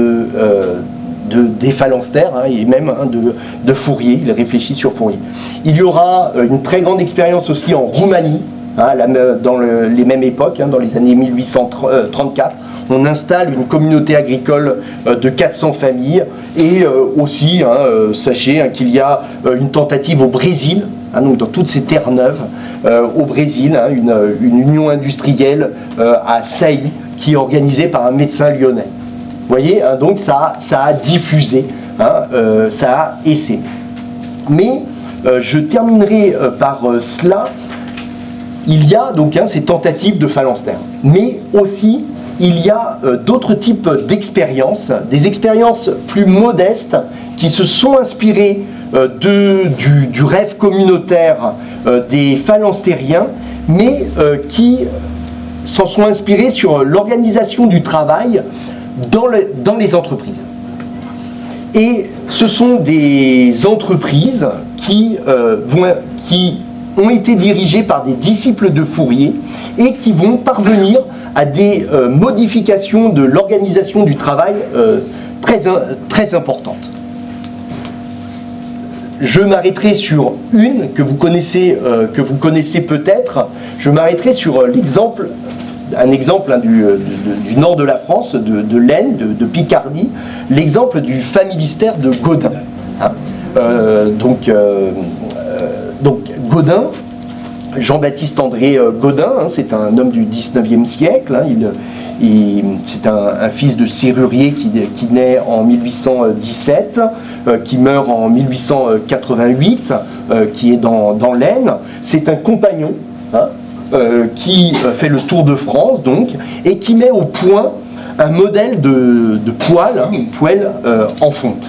des phalanstères, hein, et même de Fourier. Il réfléchit sur Fourier. Il y aura une très grande expérience aussi en Roumanie, hein, dans les mêmes époques, hein, dans les années 1834. On installe une communauté agricole de 400 familles, et aussi, hein, sachez hein, qu'il y a une tentative au Brésil, hein, donc dans toutes ces terres neuves, au Brésil, hein, une union industrielle à Sailly, qui est organisée par un médecin lyonnais. Vous voyez, hein, donc ça a diffusé, hein, ça a essaimé. Mais je terminerai par cela. Il y a donc hein, ces tentatives de phalanstère, mais aussi il y a d'autres types d'expériences, des expériences plus modestes qui se sont inspirées du rêve communautaire des phalanstériens, mais qui s'en sont inspirés sur l'organisation du travail dans les entreprises. Et ce sont des entreprises qui ont été dirigées par des disciples de Fourier et qui vont parvenir à des modifications de l'organisation du travail très importantes. Je m'arrêterai sur une que vous connaissez peut-être. Je m'arrêterai sur un exemple hein, du nord de la France, de l'Aisne, de Picardie, l'exemple du familistère de Gaudin. Hein. Donc Gaudin, Jean-Baptiste André Gaudin, hein, c'est un homme du 19e siècle, hein, c'est un fils de serrurier qui naît en 1817, qui meurt en 1888, qui est dans l'Aisne. C'est un compagnon, hein, qui fait le tour de France, donc, et qui met au point un modèle de poêle, hein, une poêle en fonte.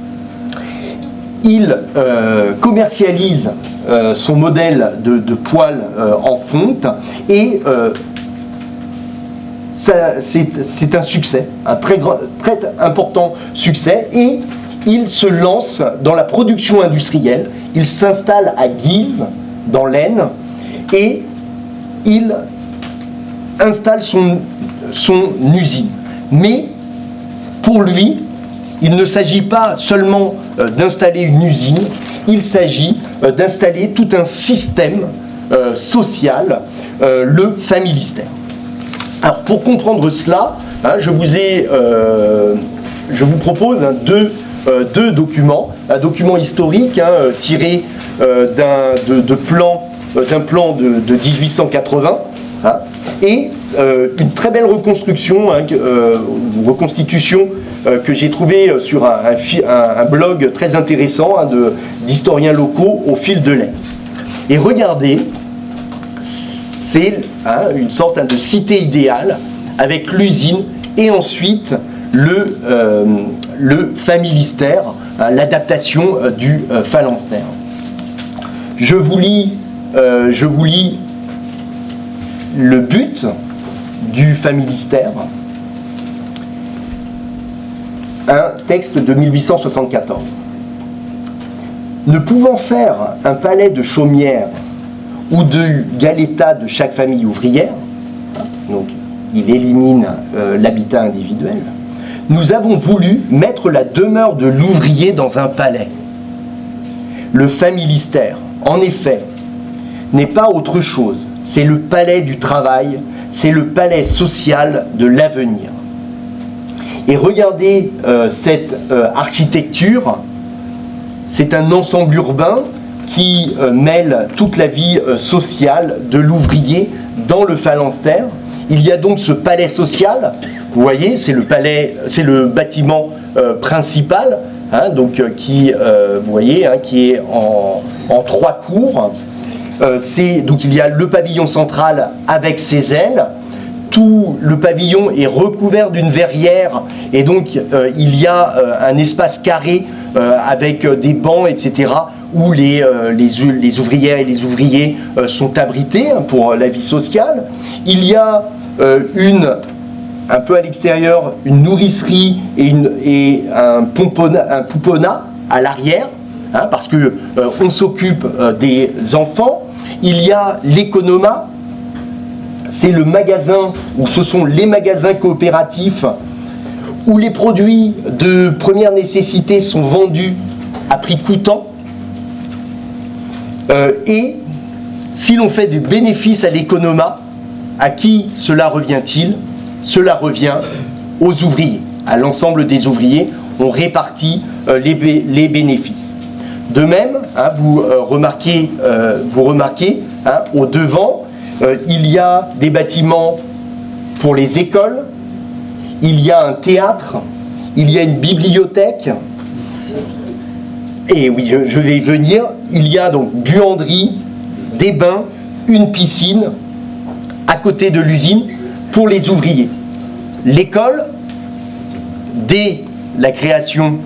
Il commercialise son modèle de poêle en fonte, et c'est un succès, un très important succès, et il se lance dans la production industrielle. Il s'installe à Guise, dans l'Aisne, et il installe son usine. Mais pour lui, il ne s'agit pas seulement d'installer une usine, il s'agit d'installer tout un système social, le familistère. Alors pour comprendre cela, je vous propose deux documents. Un document historique tiré d'un plan de 1880 et une très belle reconstitution que j'ai trouvée sur un blog très intéressant d'historiens locaux au fil de l'Aisne. Et regardez, c'est une sorte de cité idéale avec l'usine et ensuite le familistère, l'adaptation du phalanstère. Je vous lis le but du familistère, un texte de 1874. Ne pouvant faire un palais de chaumière ou de galetas de chaque famille ouvrière, donc il élimine l'habitat individuel, nous avons voulu mettre la demeure de l'ouvrier dans un palais. Le familistère, en effet, n'est pas autre chose, c'est le palais du travail, c'est le palais social de l'avenir. Et regardez cette architecture, c'est un ensemble urbain qui mêle toute la vie sociale de l'ouvrier dans le phalanstère. Il y a donc ce palais social, vous voyez, c'est le bâtiment principal, qui, vous voyez, qui est en 3 cours. Donc il y a le pavillon central avec ses ailes. Tout le pavillon est recouvert d'une verrière et donc il y a un espace carré avec des bancs, etc., où les ouvrières et les ouvriers sont abrités pour la vie sociale. Il y a un peu à l'extérieur, une nourricerie et un pouponat à l'arrière, parce que on s'occupe des enfants. Il y a l'économat, c'est le magasin, ou ce sont les magasins coopératifs où les produits de première nécessité sont vendus à prix coûtant. Et si l'on fait des bénéfices à l'économat, à qui cela revient-il? Cela revient aux ouvriers, à l'ensemble des ouvriers. On répartit les bénéfices. De même, vous remarquez au devant, il y a des bâtiments pour les écoles, il y a un théâtre, il y a une bibliothèque, et oui, je vais y venir, il y a donc buanderie, des bains, une piscine, à côté de l'usine, pour les ouvriers. L'école, dès la création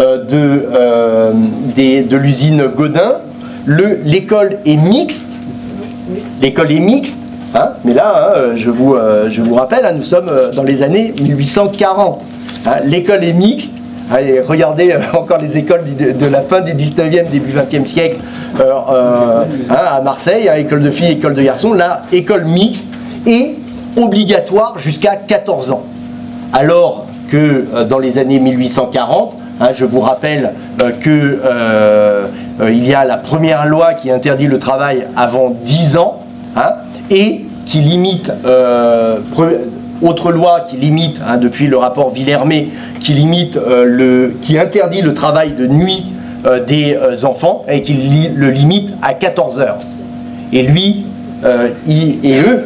de l'usine Godin, l'école est mixte. L'école est mixte, mais là, je vous rappelle, nous sommes dans les années 1840. L'école est mixte. Allez, regardez encore les écoles de la fin du 19e, début 20e siècle à Marseille, école de filles, école de garçons. Là, école mixte et obligatoire jusqu'à 14 ans. Alors que dans les années 1840, je vous rappelle qu'il y a la première loi qui interdit le travail avant 10 ans et qui limite, autre loi qui limite, depuis le rapport Villermé, qui interdit le travail de nuit des enfants et qui le limite à 14 heures. Et lui et eux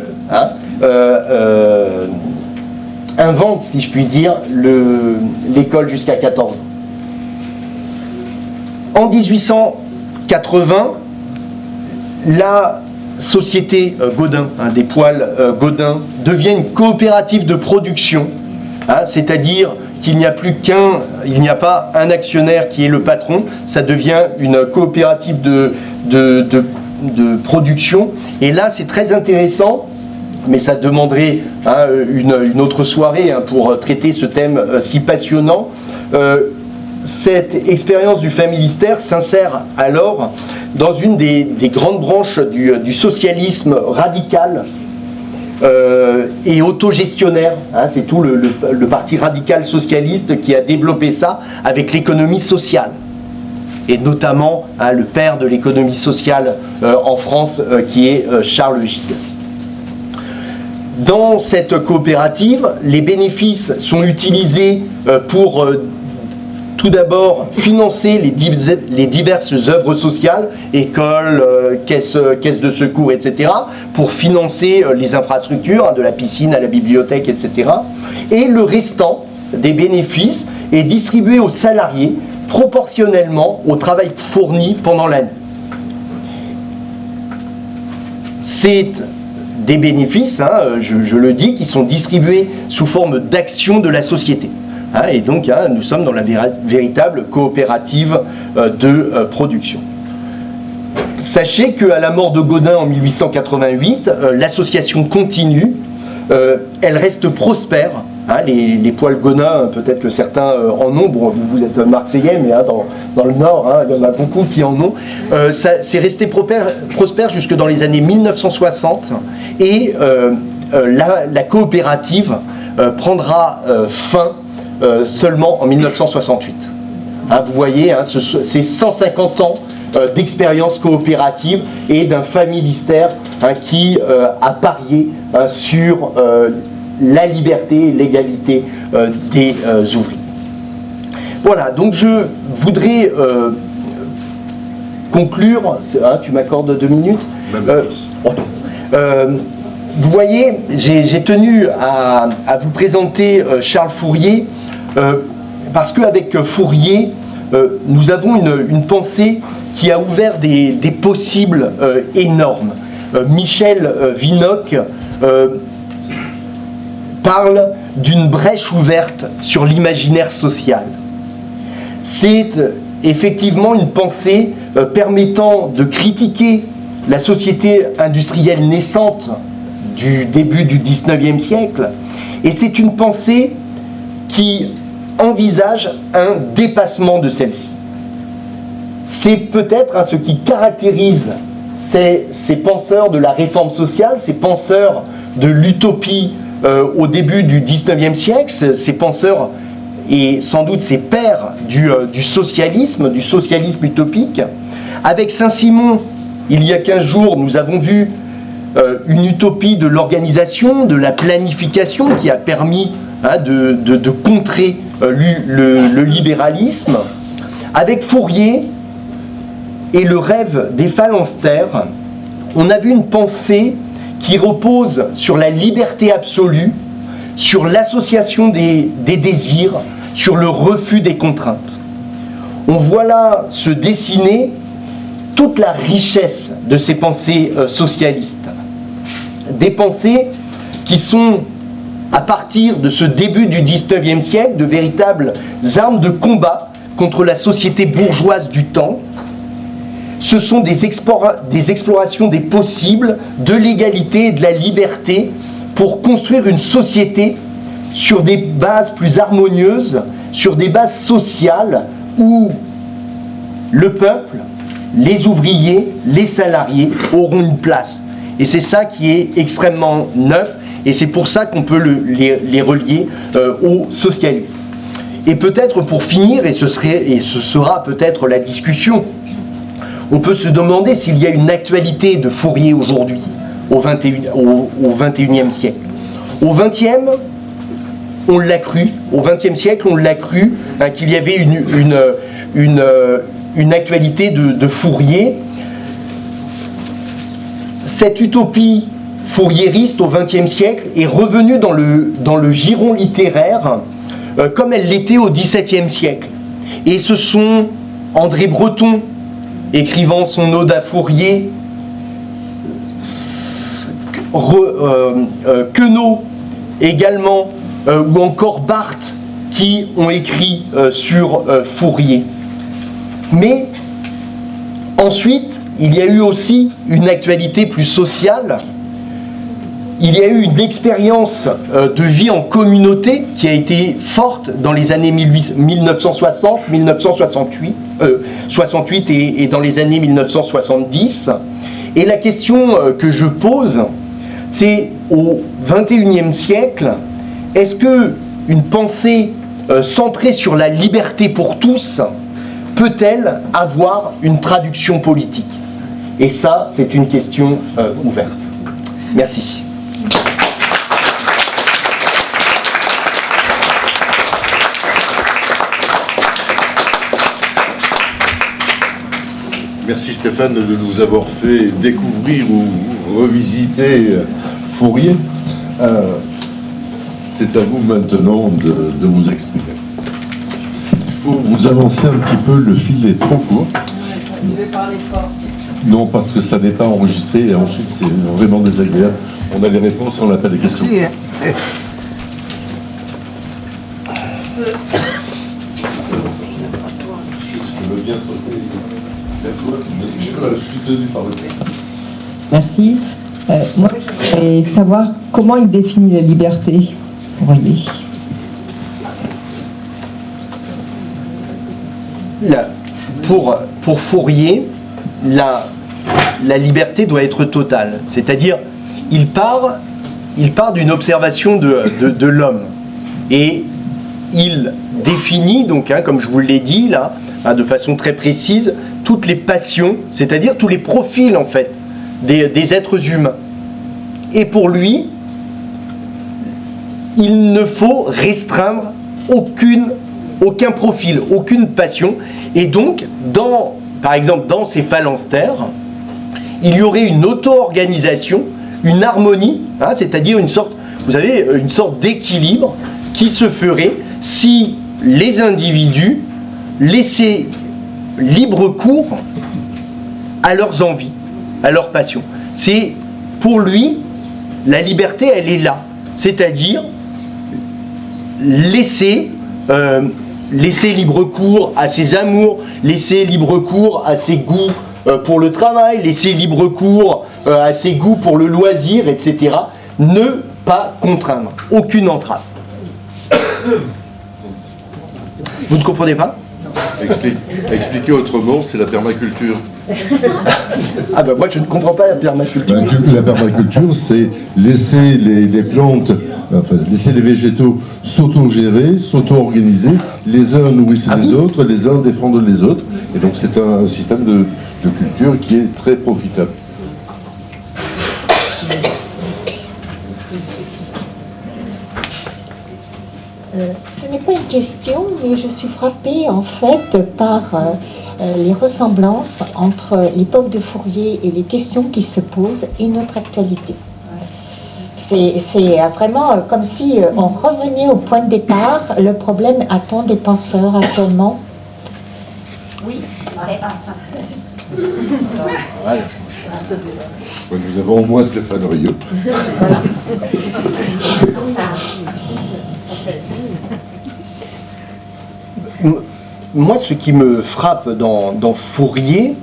inventent, si je puis dire, l'école jusqu'à 14 ans. En 1880, la société Godin, des poêles Godin, devient une coopérative de production, c'est-à-dire qu'il n'y a pas un actionnaire qui est le patron, ça devient une coopérative de production. Et là, c'est très intéressant mais ça demanderait une autre soirée pour traiter ce thème si passionnant. Cette expérience du familistère s'insère alors dans une des grandes branches du socialisme radical et autogestionnaire. C'est tout le parti radical socialiste qui a développé ça avec l'économie sociale. Et notamment le père de l'économie sociale en France qui est Charles Gide. Dans cette coopérative, les bénéfices sont utilisés pour tout d'abord financer les diverses œuvres sociales, écoles, caisses de secours, etc., pour financer les infrastructures, de la piscine à la bibliothèque, etc. Et le restant des bénéfices est distribué aux salariés proportionnellement au travail fourni pendant l'année. C'est des bénéfices, je le dis, qui sont distribués sous forme d'actions de la société. Et donc, nous sommes dans la véritable coopérative de production. Sachez qu'à la mort de Gaudin en 1888, l'association continue, elle reste prospère. Les poils Gaudin, peut-être que certains en ont, bon, vous êtes marseillais, mais dans le Nord, il y en a beaucoup qui en ont. C'est resté prospère jusque dans les années 1960, et la coopérative prendra fin seulement en 1968. Vous voyez, c'est 150 ans d'expérience coopérative et d'un familistère qui a parié sur la liberté et l'égalité des ouvriers. Voilà, donc je voudrais conclure. Tu m'accordes 2 minutes. Vous voyez, j'ai tenu à vous présenter Charles Fourier parce qu'avec Fourier, nous avons une pensée qui a ouvert des possibles énormes. Michel Vinocq parle d'une brèche ouverte sur l'imaginaire social. C'est effectivement une pensée permettant de critiquer la société industrielle naissante du début du XIXe siècle, et c'est une pensée qui envisage un dépassement de celle-ci. C'est peut-être ce qui caractérise ces penseurs de la réforme sociale, ces penseurs de l'utopie au début du XIXe siècle, ces penseurs et sans doute ces pères du socialisme utopique. Avec Saint-Simon, il y a 15 jours, nous avons vu une utopie de l'organisation, de la planification qui a permis de contrer le libéralisme. Avec Fourier et le rêve des phalanstères, on a vu une pensée qui repose sur la liberté absolue, sur l'association des désirs, sur le refus des contraintes. On voit là se dessiner toute la richesse de ces pensées socialistes. Des pensées qui sont, à partir de ce début du XIXe siècle, de véritables armes de combat contre la société bourgeoise du temps. Ce sont des explorations des possibles, de l'égalité et de la liberté pour construire une société sur des bases plus harmonieuses, sur des bases sociales où le peuple, les ouvriers, les salariés auront une place. Et c'est ça qui est extrêmement neuf, et c'est pour ça qu'on peut les relier au socialisme. Et peut-être pour finir, et ce sera peut-être la discussion, on peut se demander s'il y a une actualité de Fourier aujourd'hui, au XXIe siècle. Au XXe, on l'a cru, au XXe siècle, on l'a cru qu'il y avait une actualité de Fourier. Cette utopie fouriériste au XXe siècle est revenue dans le giron littéraire comme elle l'était au XVIIe siècle. Et ce sont André Breton, écrivant son ode à Fourier, Queneau également, ou encore Barthes, qui ont écrit sur Fourier. Mais ensuite, il y a eu aussi une actualité plus sociale il y a eu une expérience de vie en communauté qui a été forte dans les années 1960, 1968 et dans les années 1970. Et la question que je pose, c'est au XXIe siècle, est-ce que une pensée centrée sur la liberté pour tous peut-elle avoir une traduction politique? Et ça, c'est une question ouverte. Merci. Merci Stéphane de nous avoir fait découvrir ou revisiter Fourier. C'est à vous maintenant de vous exprimer. Il faut vous avancer un petit peu, le fil est trop court. Je vais parler fort. Non, parce que ça n'est pas enregistré et ensuite c'est vraiment désagréable. On a les réponses, on n'a pas les questions. Merci. Je veux bien sauter. Je suis tenu par le texte. Merci. Moi, je voudrais savoir comment il définit la liberté, Fourier. Pour Fourier, la liberté doit être totale. C'est-à-dire, il part d'une observation de l'homme. Et il définit, donc, comme je vous l'ai dit, là, de façon très précise, toutes les passions, c'est-à-dire tous les profils, en fait, des êtres humains. Et pour lui, il ne faut restreindre aucun profil, aucune passion. Et donc, par exemple, dans ces phalanstères, il y aurait une auto-organisation, une harmonie, c'est-à-dire une sorte d'équilibre qui se ferait si les individus laissaient libre cours à leurs envies, à leurs passions. C'est, pour lui, la liberté, elle est là. C'est-à-dire laisser libre cours à ses amours, laisser libre cours à ses goûts pour le travail, laisser libre cours à ses goûts pour le loisir, etc. Ne pas contraindre, aucune entrave. Vous ne comprenez pas? Expliquer autrement, c'est la permaculture. Ah ben moi je ne comprends pas la permaculture. La permaculture, c'est laisser les plantes, laisser les végétaux s'auto-gérer, s'auto-organiser, les uns nourrissent les autres, les uns défendent les autres, et donc c'est un système de culture qui est très profitable. Ce n'est pas une question, mais je suis frappée en fait par les ressemblances entre l'époque de Fourier et les questions qui se posent et notre actualité. C'est vraiment comme si on revenait au point de départ. Le problème, a-t-on des penseurs actuellement? Oui. Voilà. Nous avons au moins Stéphane Rieu. Voilà. Moi, ce qui me frappe dans Fourier,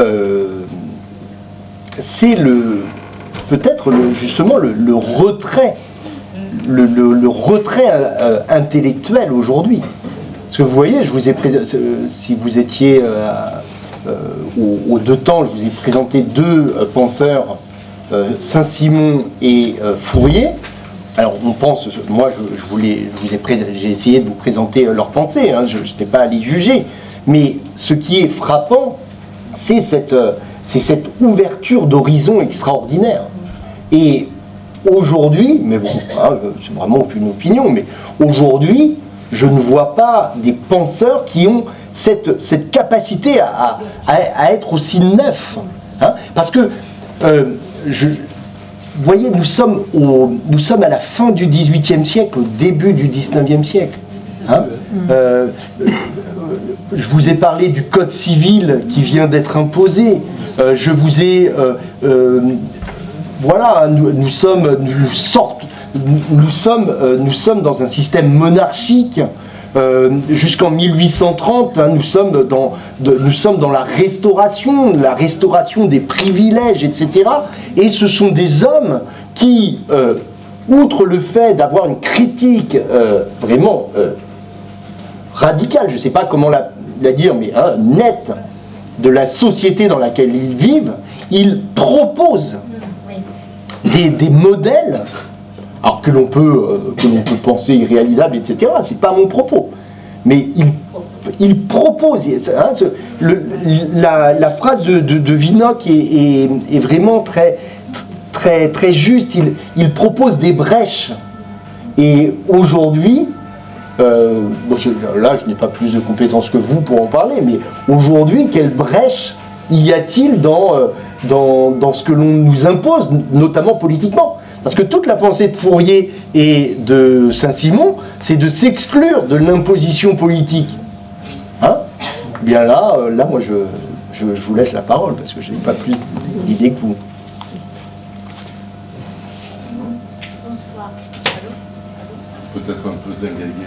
c'est peut-être justement le retrait, le retrait intellectuel aujourd'hui. Parce que vous voyez, je vous ai si vous étiez aux deux temps, je vous ai présenté deux penseurs, Saint-Simon et Fourier. Alors on pense, moi j'ai essayé de vous présenter leur pensée, je n'étais pas allé juger, mais ce qui est frappant, c'est cette ouverture d'horizon extraordinaire. Et aujourd'hui, mais bon, c'est vraiment aucune opinion, mais aujourd'hui, je ne vois pas des penseurs qui ont cette capacité à être aussi neufs. Parce que, vous voyez, nous sommes à la fin du XVIIIe siècle, au début du XIXe siècle. Je vous ai parlé du code civil qui vient d'être imposé. Je vous ai... voilà, nous sommes dans un système monarchique. Jusqu'en 1830, nous sommes dans la restauration des privilèges, etc. Et ce sont des hommes qui, outre le fait d'avoir une critique vraiment radicale, je ne sais pas comment la dire, mais nette, de la société dans laquelle ils vivent, ils proposent des modèles, alors que l'on peut penser irréalisables, etc. C'est pas mon propos, mais ils proposent. Hein, la phrase de Vinocq est vraiment très juste. Il propose des brèches. Et aujourd'hui, là je n'ai pas plus de compétences que vous pour en parler, mais aujourd'hui, quelle brèche y a-t-il dans ce que l'on nous impose, notamment politiquement? Parce que toute la pensée de Fourier et de Saint-Simon, c'est de s'exclure de l'imposition politique. Hein? Bien là, moi je vous laisse la parole, parce que je n'ai pas plus d'idées que vous. Peut-être un peu zinguer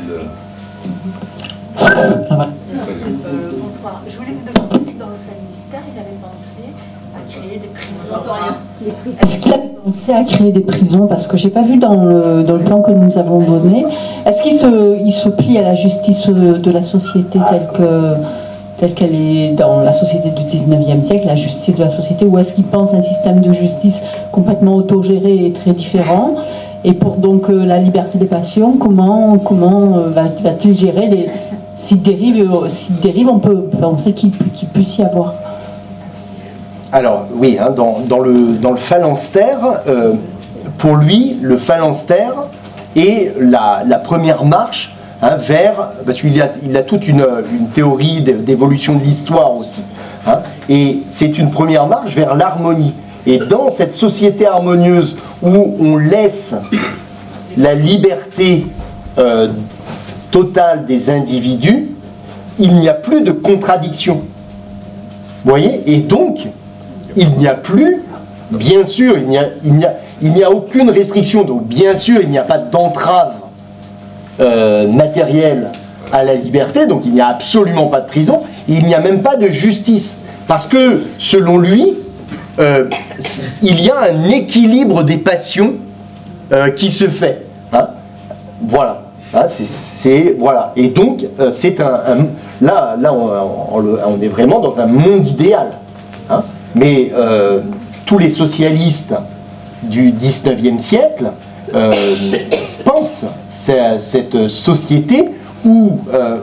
bonsoir. Je voulais vous demander si dans le ministère, il avait pensé à créer des prisons. Est-ce qu'il avait pensé à créer des prisons? Parce que j'ai pas vu dans le plan que nous avons donné. Est-ce qu'il se plie à la justice de la société telle qu'elle est dans la société du 19e siècle, la justice de la société, ou est-ce qu'il pense à un système de justice complètement autogéré et très différent? Et pour donc la liberté des passions, comment va-t-il gérer si dérive, on peut penser qu'il puisse y avoir? Alors oui, hein, dans le phalanstère, pour lui, le phalanstère est la première marche vers, parce qu'il a toute une théorie d'évolution de l'histoire aussi, hein, et c'est une première marche vers l'harmonie. Et dans cette société harmonieuse où on laisse la liberté totale des individus, il n'y a plus de contradiction. Vous voyez? Et donc, il n'y a plus, bien sûr, il n'y a aucune restriction. Donc, bien sûr, il n'y a pas d'entrave matérielle à la liberté. Donc, il n'y a absolument pas de prison. Et il n'y a même pas de justice. Parce que, selon lui, il y a un équilibre des passions qui se fait. Hein, voilà. Hein, voilà. Et donc, c'est là on est vraiment dans un monde idéal. Hein, mais tous les socialistes du 19e siècle pensent cette société où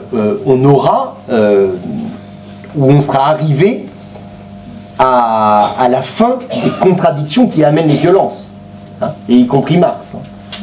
on sera arrivé à la fin des contradictions qui amènent les violences, hein, et y compris Marx.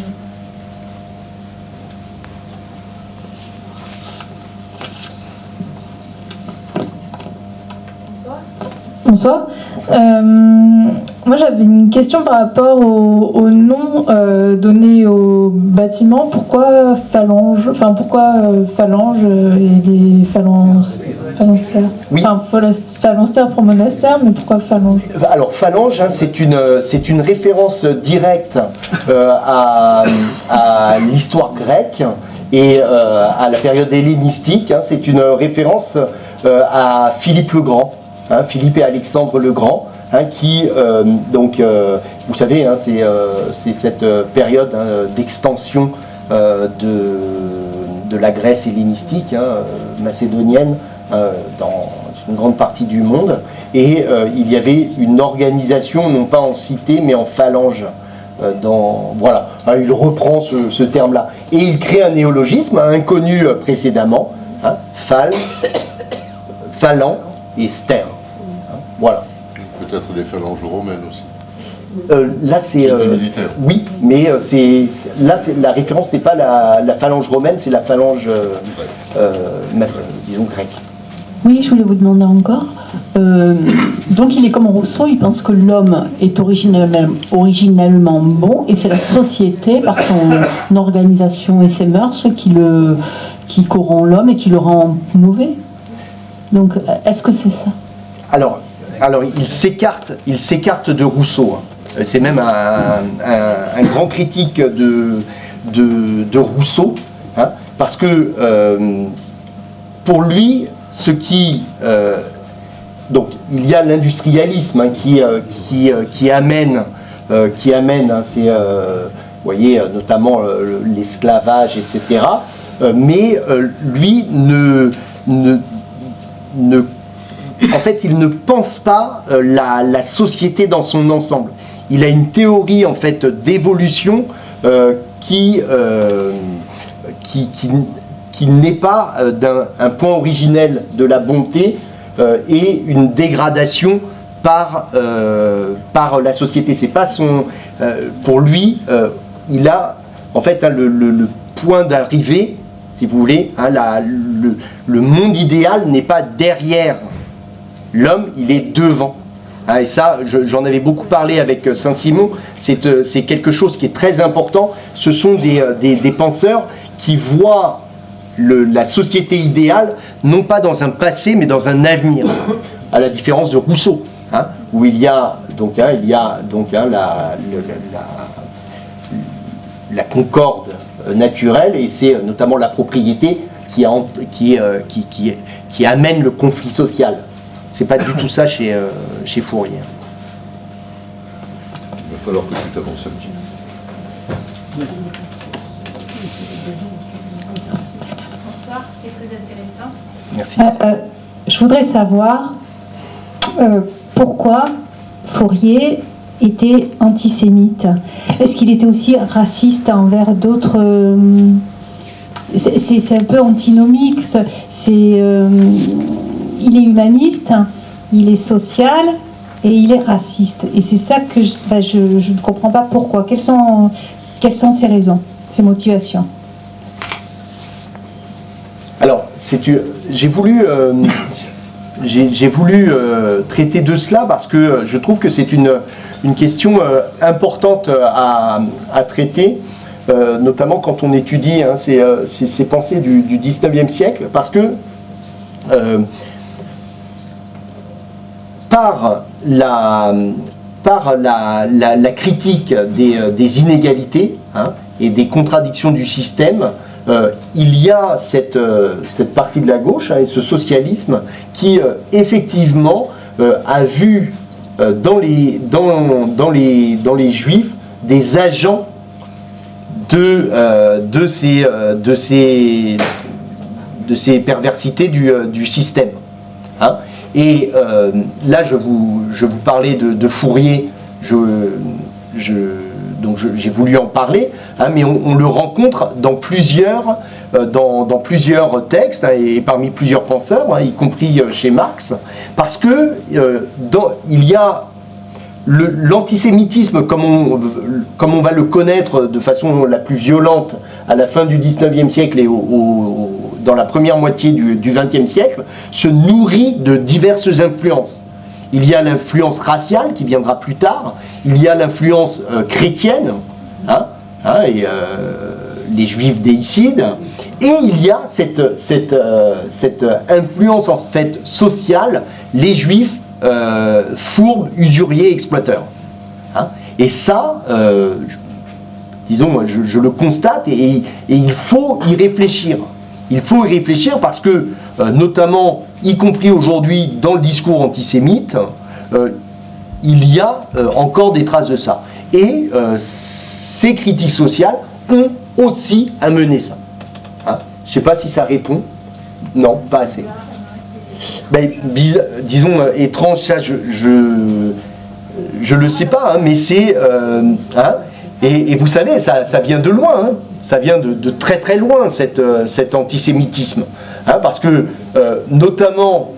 Bonsoir. Moi j'avais une question par rapport au nom donné au bâtiment. Pourquoi phalange? Enfin pourquoi phalange et des phalanstères? Oui. Enfin phalanstère pour monastère, mais pourquoi phalange? Alors phalange, hein, c'est une référence directe à l'histoire grecque et à la période hellénistique. Hein, c'est une référence à Philippe le Grand. Hein, Philippe et Alexandre le Grand, hein, qui, vous savez, hein, c'est cette période, hein, d'extension de la Grèce hellénistique, hein, macédonienne, dans une grande partie du monde, et il y avait une organisation, non pas en cité, mais en phalange. Voilà, hein, il reprend ce terme-là, et il crée un néologisme, hein, inconnu précédemment, hein, phalan et ster. Voilà. Peut-être des phalanges romaines aussi. Là, c'est oui, mais la référence n'est pas la phalange romaine, c'est la phalange, disons, grecque. Oui, je voulais vous demander encore. Donc, il est comme Rousseau, il pense que l'homme est originellement bon, et c'est la société, par son organisation et ses mœurs, qui corrompt l'homme et qui le rend mauvais. Donc, est-ce que c'est ça? Alors, il s'écarte de Rousseau. Hein. C'est même un grand critique de Rousseau, hein, parce que pour lui, donc il y a l'industrialisme, hein, qui amène qui amène, hein, c'est, vous voyez, notamment l'esclavage, etc. Mais lui en fait, il ne pense pas la société dans son ensemble. Il a une théorie en fait d'évolution qui n'est pas un point originel de la bonté et une dégradation par la société. C'est pas son, pour lui, il a en fait hein, le point d'arrivée, si vous voulez, hein, le monde idéal n'est pas derrière l'homme, il est devant. Hein, et ça, j'en avais beaucoup parlé avec Saint-Simon, c'est quelque chose qui est très important. Ce sont des penseurs qui voient la société idéale, non pas dans un passé, mais dans un avenir, à la différence de Rousseau, hein, où il y a donc, hein, la concorde naturelle, et c'est notamment la propriété qui amène le conflit social. C'est pas du tout ça chez Fourier. Il va falloir que tu t'avances un petit peu. Bonsoir, c'était très intéressant. Merci. Je voudrais savoir pourquoi Fourier était antisémite. Est-ce qu'il était aussi raciste envers d'autres... c'est un peu antinomique. Il est humaniste, il est social et il est raciste. Et c'est ça que je ne comprends pas pourquoi. Quelles sont ses raisons, ses motivations? Alors, j'ai voulu traiter de cela parce que je trouve que c'est une question importante à traiter, notamment quand on étudie hein, ces pensées du 19e siècle, parce que par la critique des inégalités hein, et des contradictions du système, il y a cette partie de la gauche hein, et ce socialisme qui effectivement a vu dans les juifs des agents de ces perversités du système. Hein. Et là, je vous parlais de Fourier, donc j'ai voulu en parler, hein, mais on le rencontre dans plusieurs textes, hein, et parmi plusieurs penseurs, hein, y compris chez Marx, parce que il y a l'antisémitisme, comme on va le connaître de façon la plus violente à la fin du 19e siècle et dans la première moitié du 20e siècle, se nourrit de diverses influences. Il y a l'influence raciale qui viendra plus tard, il y a l'influence chrétienne, hein, et les juifs déicides, et il y a cette influence en fait sociale, les juifs fourbes, usuriers, exploiteurs. Hein. Et ça, disons, moi, je le constate et il faut y réfléchir. Il faut y réfléchir parce que, notamment, y compris aujourd'hui dans le discours antisémite, il y a encore des traces de ça. Et ces critiques sociales ont aussi amené ça. Hein. Je ne sais pas si ça répond. Non, pas assez. Ben, disons, étrange, ça, je le sais pas, hein, mais c'est... hein, et vous savez, ça vient de loin, hein, ça vient de très très loin, cet antisémitisme. Hein, parce que, notamment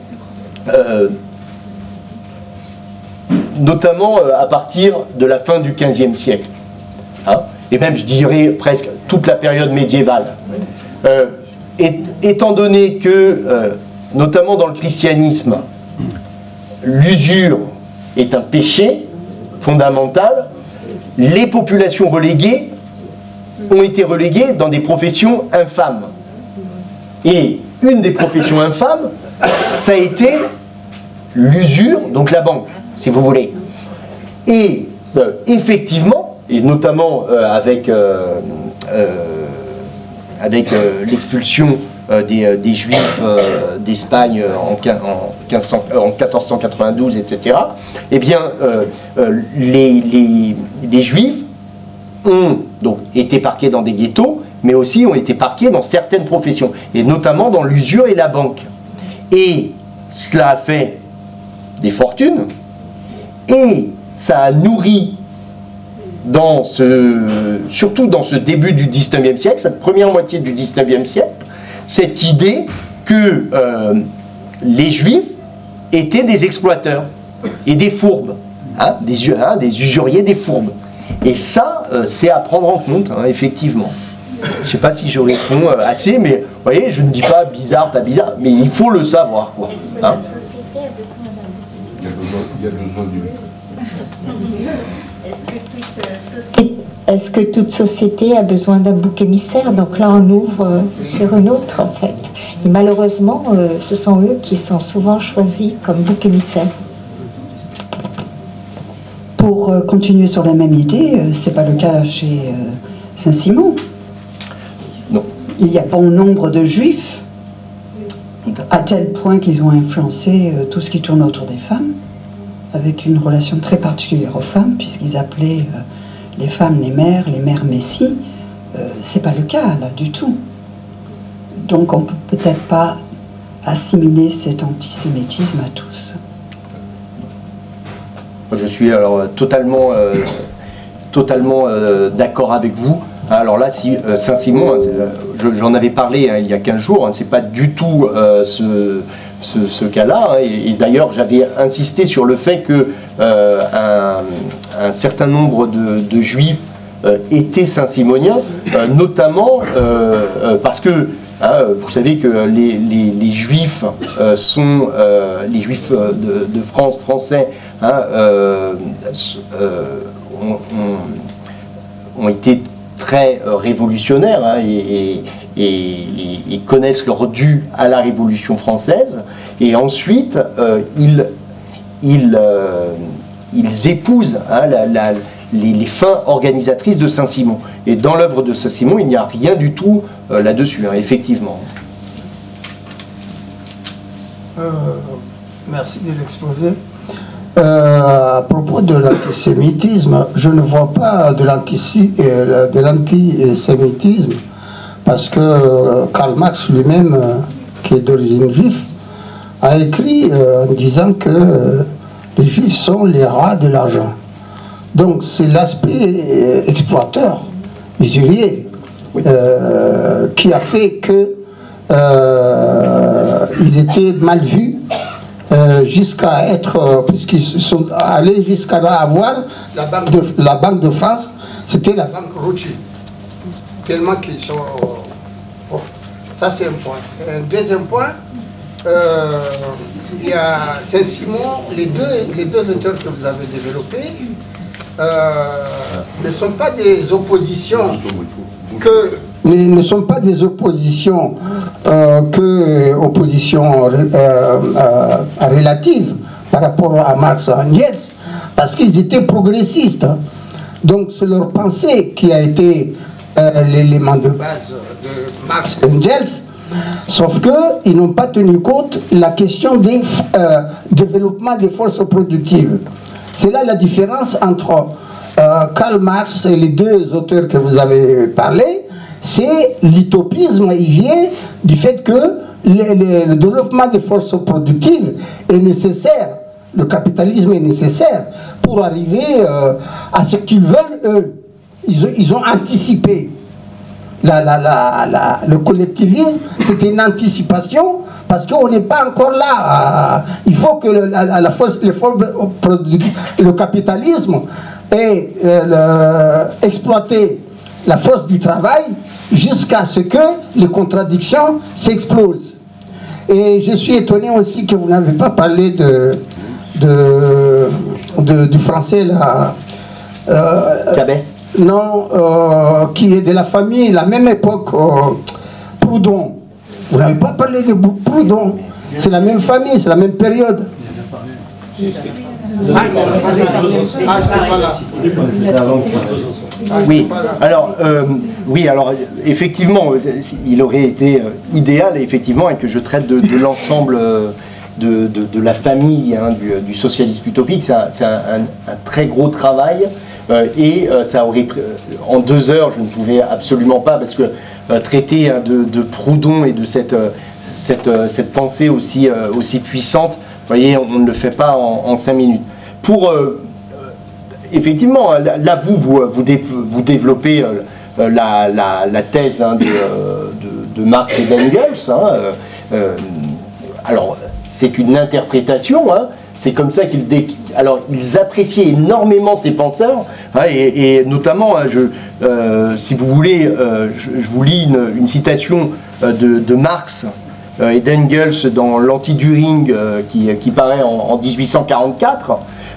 à partir de la fin du XVe siècle, hein, et même, je dirais, presque toute la période médiévale, étant donné que... notamment dans le christianisme, l'usure est un péché fondamental, les populations reléguées ont été reléguées dans des professions infâmes. Et une des professions infâmes, ça a été l'usure, donc la banque, si vous voulez. Et effectivement, et notamment avec l'expulsion des Juifs d'Espagne en 1492, etc., eh bien, les Juifs ont donc été parqués dans des ghettos, mais aussi ont été parqués dans certaines professions, et notamment dans l'usure et la banque. Et cela a fait des fortunes, et ça a nourri, surtout dans ce début du 19e siècle, cette première moitié du 19e siècle, cette idée que les Juifs étaient des exploiteurs et des fourbes, des usuriers, des fourbes. Et ça, c'est à prendre en compte, effectivement. Je ne sais pas si je réponds assez, mais vous voyez, je ne dis pas bizarre, pas bizarre, mais il faut le savoir. Est-ce que la société a besoin d'un bouc émissaire ? Il y a besoin du... Est-ce que toute société a besoin d'un bouc émissaire? Donc là, on ouvre sur une autre, en fait. Et malheureusement, ce sont eux qui sont souvent choisis comme bouc émissaire. Pour continuer sur la même idée, c'est pas le cas chez Saint-Simon. Non. Il y a bon nombre de Juifs, à tel point qu'ils ont influencé tout ce qui tourne autour des femmes, avec une relation très particulière aux femmes, puisqu'ils appelaient les femmes les mères Messie. C'est pas le cas, là, du tout. Donc on peut peut-être pas assimiler cet antisémitisme à tous. Je suis alors totalement d'accord avec vous. Alors là, si Saint-Simon, j'en avais parlé il y a 15 jours, c'est pas du tout ce cas-là. Et d'ailleurs, j'avais insisté sur le fait que un certain nombre de Juifs étaient Saint-Simoniens, notamment parce que vous savez que les Juifs sont les Juifs de France, français, ont été très révolutionnaires et connaissent leur dû à la Révolution française, et ensuite ils épousent les fins organisatrices de Saint-Simon. Et dans l'œuvre de Saint-Simon, il n'y a rien du tout là-dessus, effectivement. Merci de l'exposer. À propos de l'antisémitisme, je ne vois pas de l'antisémitisme, parce que Karl Marx lui-même, qui est d'origine juive, a écrit en disant que les Juifs sont les rats de l'argent. Donc c'est l'aspect exploiteur, usurier, qui a fait que ils étaient mal vus, jusqu'à être, puisqu'ils sont allés jusqu'à avoir la Banque de France, c'était la Banque Rothschild. Tellement qu'ils sont... ça c'est un point. Un deuxième point, il y a Saint-Simon, les deux auteurs que vous avez développés ne sont pas des oppositions ne sont pas des oppositions relatives par rapport à Marx et Engels, parce qu'ils étaient progressistes. Donc c'est leur pensée qui a été l'élément de base de Marx et Engels, sauf qu'ils n'ont pas tenu compte de la question du développement des forces productives. C'est là la différence entre Karl Marx et les deux auteurs que vous avez parlé. C'est l'utopisme, il vient du fait que le développement des forces productives est nécessaire, le capitalisme est nécessaire pour arriver à ce qu'ils veulent eux. Ils ont anticipé. Le collectivisme, c'était une anticipation parce qu'on n'est pas encore là. Il faut que le capitalisme ait exploité la force du travail jusqu'à ce que les contradictions s'explosent. Et je suis étonné aussi que vous n'avez pas parlé du français là. Cabet. Non, qui est de la famille, la même époque, Proudhon. Vous n'avez pas parlé de Proudhon. C'est la même famille, c'est la même période. Oui, alors effectivement, il aurait été idéal effectivement que je traite de l'ensemble de la famille du socialisme utopique. C'est un très gros travail et ça aurait en 2 heures, je ne pouvais absolument pas, parce que traiter de Proudhon et de cette pensée aussi puissante, vous voyez, on ne le fait pas en 5 minutes. Pour effectivement, là vous développez la thèse de Marx et d'Engels. Alors c'est une interprétation. C'est comme ça ils appréciaient énormément ces penseurs, et notamment, si vous voulez, je vous lis une citation de Marx et d'Engels dans l'Anti-Düring qui paraît en 1844,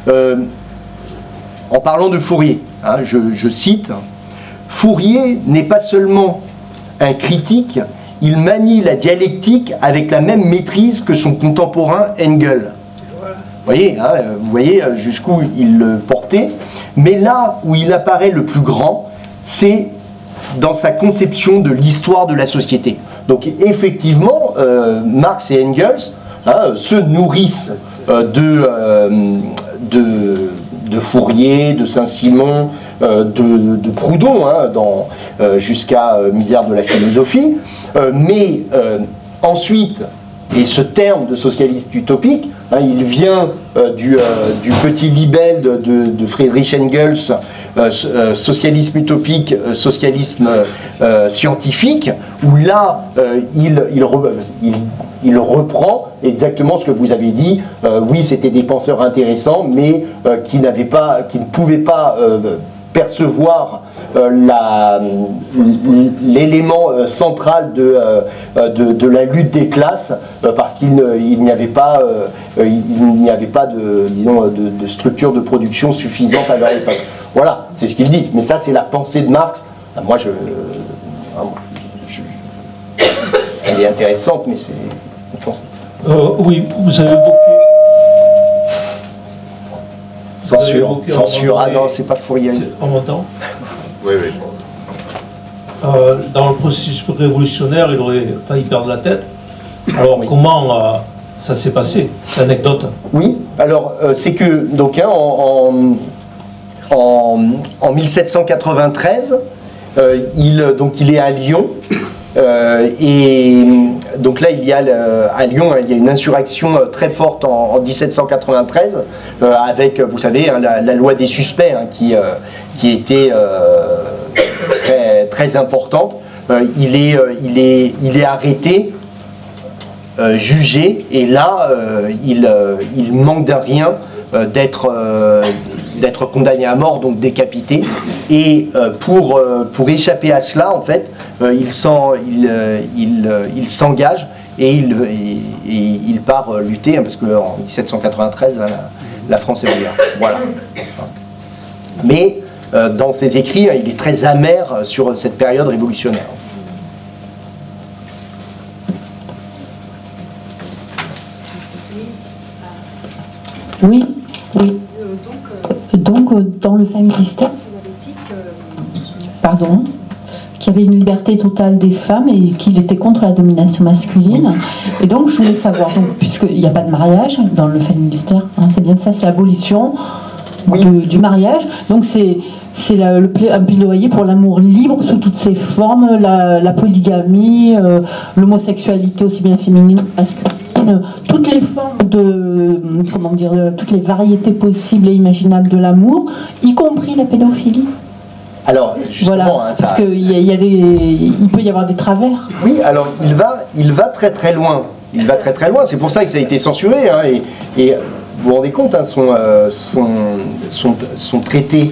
en parlant de Fourier. Je cite: « Fourier n'est pas seulement un critique, il manie la dialectique avec la même maîtrise que son contemporain Engels. » Vous voyez jusqu'où il le portait. Mais là où il apparaît le plus grand, c'est dans sa conception de l'histoire de la société. Donc effectivement, Marx et Engels se nourrissent de Fourier, de Saint-Simon, de Proudhon, jusqu'à Misère de la philosophie. Mais ensuite, et ce terme de socialiste utopique, il vient du petit libelle de Friedrich Engels, socialisme utopique, socialisme scientifique, où là, il reprend exactement ce que vous avez dit. Oui, c'était des penseurs intéressants, mais qui ne pouvaient pas percevoir l'élément central de la lutte des classes, parce qu'il n'y avait pas de structure de production suffisante à leur époque. Voilà, c'est ce qu'ils disent. Mais ça, c'est la pensée de Marx. Moi, elle est intéressante, mais c'est une pensée. Oui, vous avez évoqué... Censure. Ah non, c'est pas Fourier. On m'entend? Oui. Dans le processus révolutionnaire, il aurait failli perdre la tête. Alors comment ça s'est passé, l'anecdote? Oui, alors c'est que donc en 1793, il est à Lyon. Et donc là, à Lyon, il y a une insurrection très forte en 1793, avec, vous savez, la loi des suspects, qui était très, très importante. Il est arrêté, jugé, et là, il manque d'un rien d'être condamné à mort, donc décapité. Et pour échapper à cela, en fait, il s'engage et il part lutter, parce qu'en 1793, la France est en guerre. Voilà. Mais dans ses écrits, il est très amer sur cette période révolutionnaire. Oui. Donc, dans le Familistère, pardon, qu'il y avait une liberté totale des femmes et qu'il était contre la domination masculine. Et donc, je voulais savoir, puisqu'il n'y a pas de mariage dans le Familistère, c'est bien ça, c'est l'abolition du mariage. Donc, c'est un plaidoyer pour l'amour libre sous toutes ses formes, la polygamie, l'homosexualité aussi bien féminine que masculine, toutes les formes toutes les variétés possibles et imaginables de l'amour, y compris la pédophilie. Alors, justement, voilà, parce qu'il peut y avoir des travers. Oui, alors il va très très loin. Il va très très loin. C'est pour ça que ça a été censuré. Et vous vous rendez compte, son traité,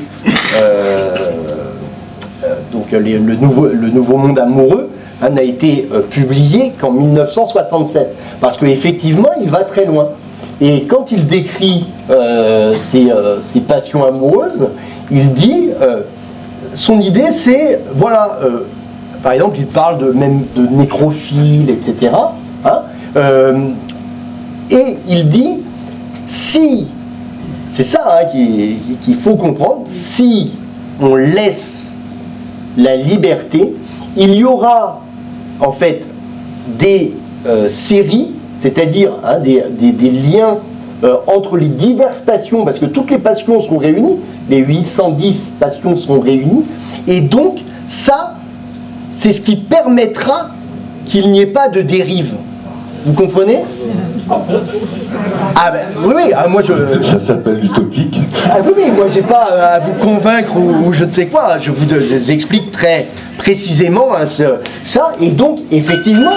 donc le nouveau monde amoureux, n'a été publié qu'en 1967, parce qu'effectivement, il va très loin. Et quand il décrit ses passions amoureuses, il dit, son idée c'est, voilà, par exemple, il parle même de nécrophile, etc. Et il dit, si c'est ça hein, qu'il faut comprendre. Si on laisse la liberté, il y aura en fait des séries, c'est-à-dire hein, des liens entre les diverses passions, parce que toutes les passions seront réunies, les 810 passions seront réunies, et donc ça, c'est ce qui permettra qu'il n'y ait pas de dérive. Vous comprenez? Ah ben oui, ah, moi je... Ça s'appelle utopique. Ah oui, moi j'ai pas à vous convaincre ou je ne sais quoi, je vous explique très précisément hein, ça, et donc effectivement,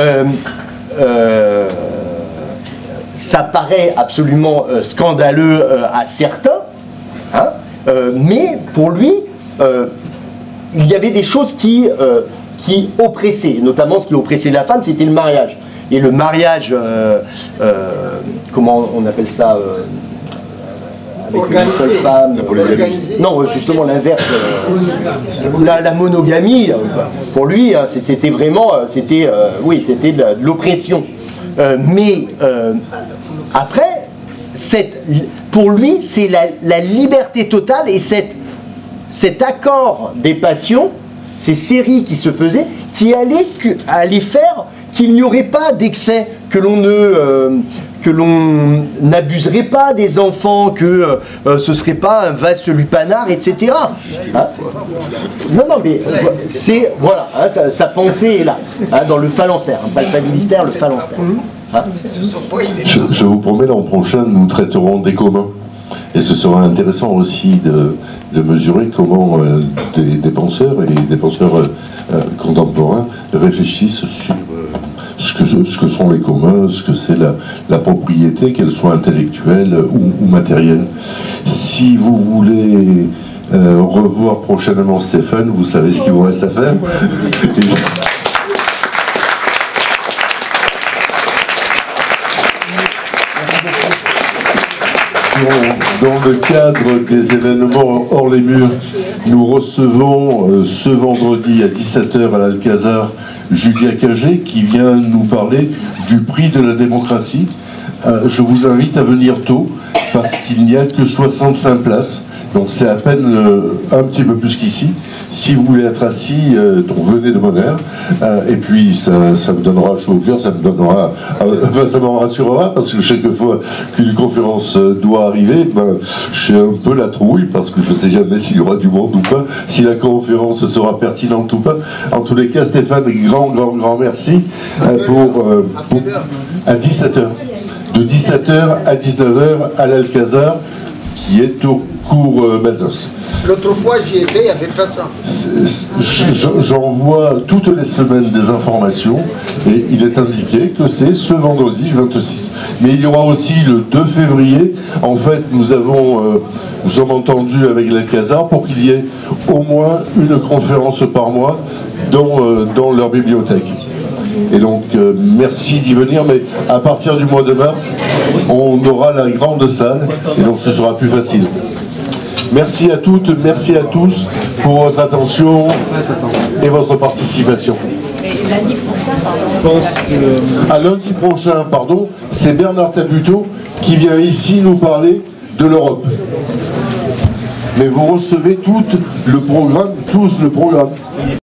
ça paraît absolument scandaleux à certains, hein, mais pour lui, il y avait des choses qui oppressaient, notamment ce qui oppressait la femme, c'était le mariage. Et le mariage, comment on appelle ça avec une seule femme. Non, justement l'inverse. La monogamie, pour lui, c'était vraiment, oui, c'était de l'oppression. Mais après, pour lui, c'est la liberté totale et cet accord des passions, ces séries qui se faisaient, qui allaient faire qu'il n'y aurait pas d'excès, que l'on n'abuserait pas des enfants, que ce serait pas un vaste lupanar, etc. Hein, non, mais c'est, voilà, hein, sa pensée est là, hein, dans le phalanstère, hein, pas le familistère, le phalanstère. Hein. Je vous promets, l'an prochain, nous traiterons des communs. Et ce sera intéressant aussi de mesurer comment des penseurs et des penseurs contemporains réfléchissent sur ce que sont les communs, ce que c'est la propriété, qu'elle soit intellectuelle ou matérielle. Si vous voulez revoir prochainement Stéphane, vous savez ce qu'il vous reste à faire. Dans le cadre des événements hors les murs, nous recevons ce vendredi à 17h à l'Alcazar Julia Cagé qui vient nous parler du prix de la démocratie. Je vous invite à venir tôt parce qu'il n'y a que 65 places. Donc c'est à peine un petit peu plus qu'ici. Si vous voulez être assis, donc venez de bonne heure. Et puis ça me donnera chaud au cœur, ça me rassurera parce que chaque fois qu'une conférence doit arriver, j'ai un peu la trouille parce que je ne sais jamais s'il y aura du monde ou pas, si la conférence sera pertinente ou pas. En tous les cas, Stéphane, grand merci pour à 17h. De 17h à 19h à l'Alcazar, qui est au cours Belzos. L'autre fois j'y étais, il n'y avait pas ça. J'envoie toutes les semaines des informations et il est indiqué que c'est ce vendredi 26. Mais il y aura aussi le 2 février. En fait, nous sommes entendus avec l'Alcazar pour qu'il y ait au moins une conférence par mois dans leur bibliothèque. Et donc, merci d'y venir, mais à partir du mois de mars, on aura la grande salle, et donc ce sera plus facile. Merci à toutes, merci à tous pour votre attention et votre participation. À lundi prochain, pardon, c'est Bernard Tabuteau qui vient ici nous parler de l'Europe. Mais vous recevez tous le programme.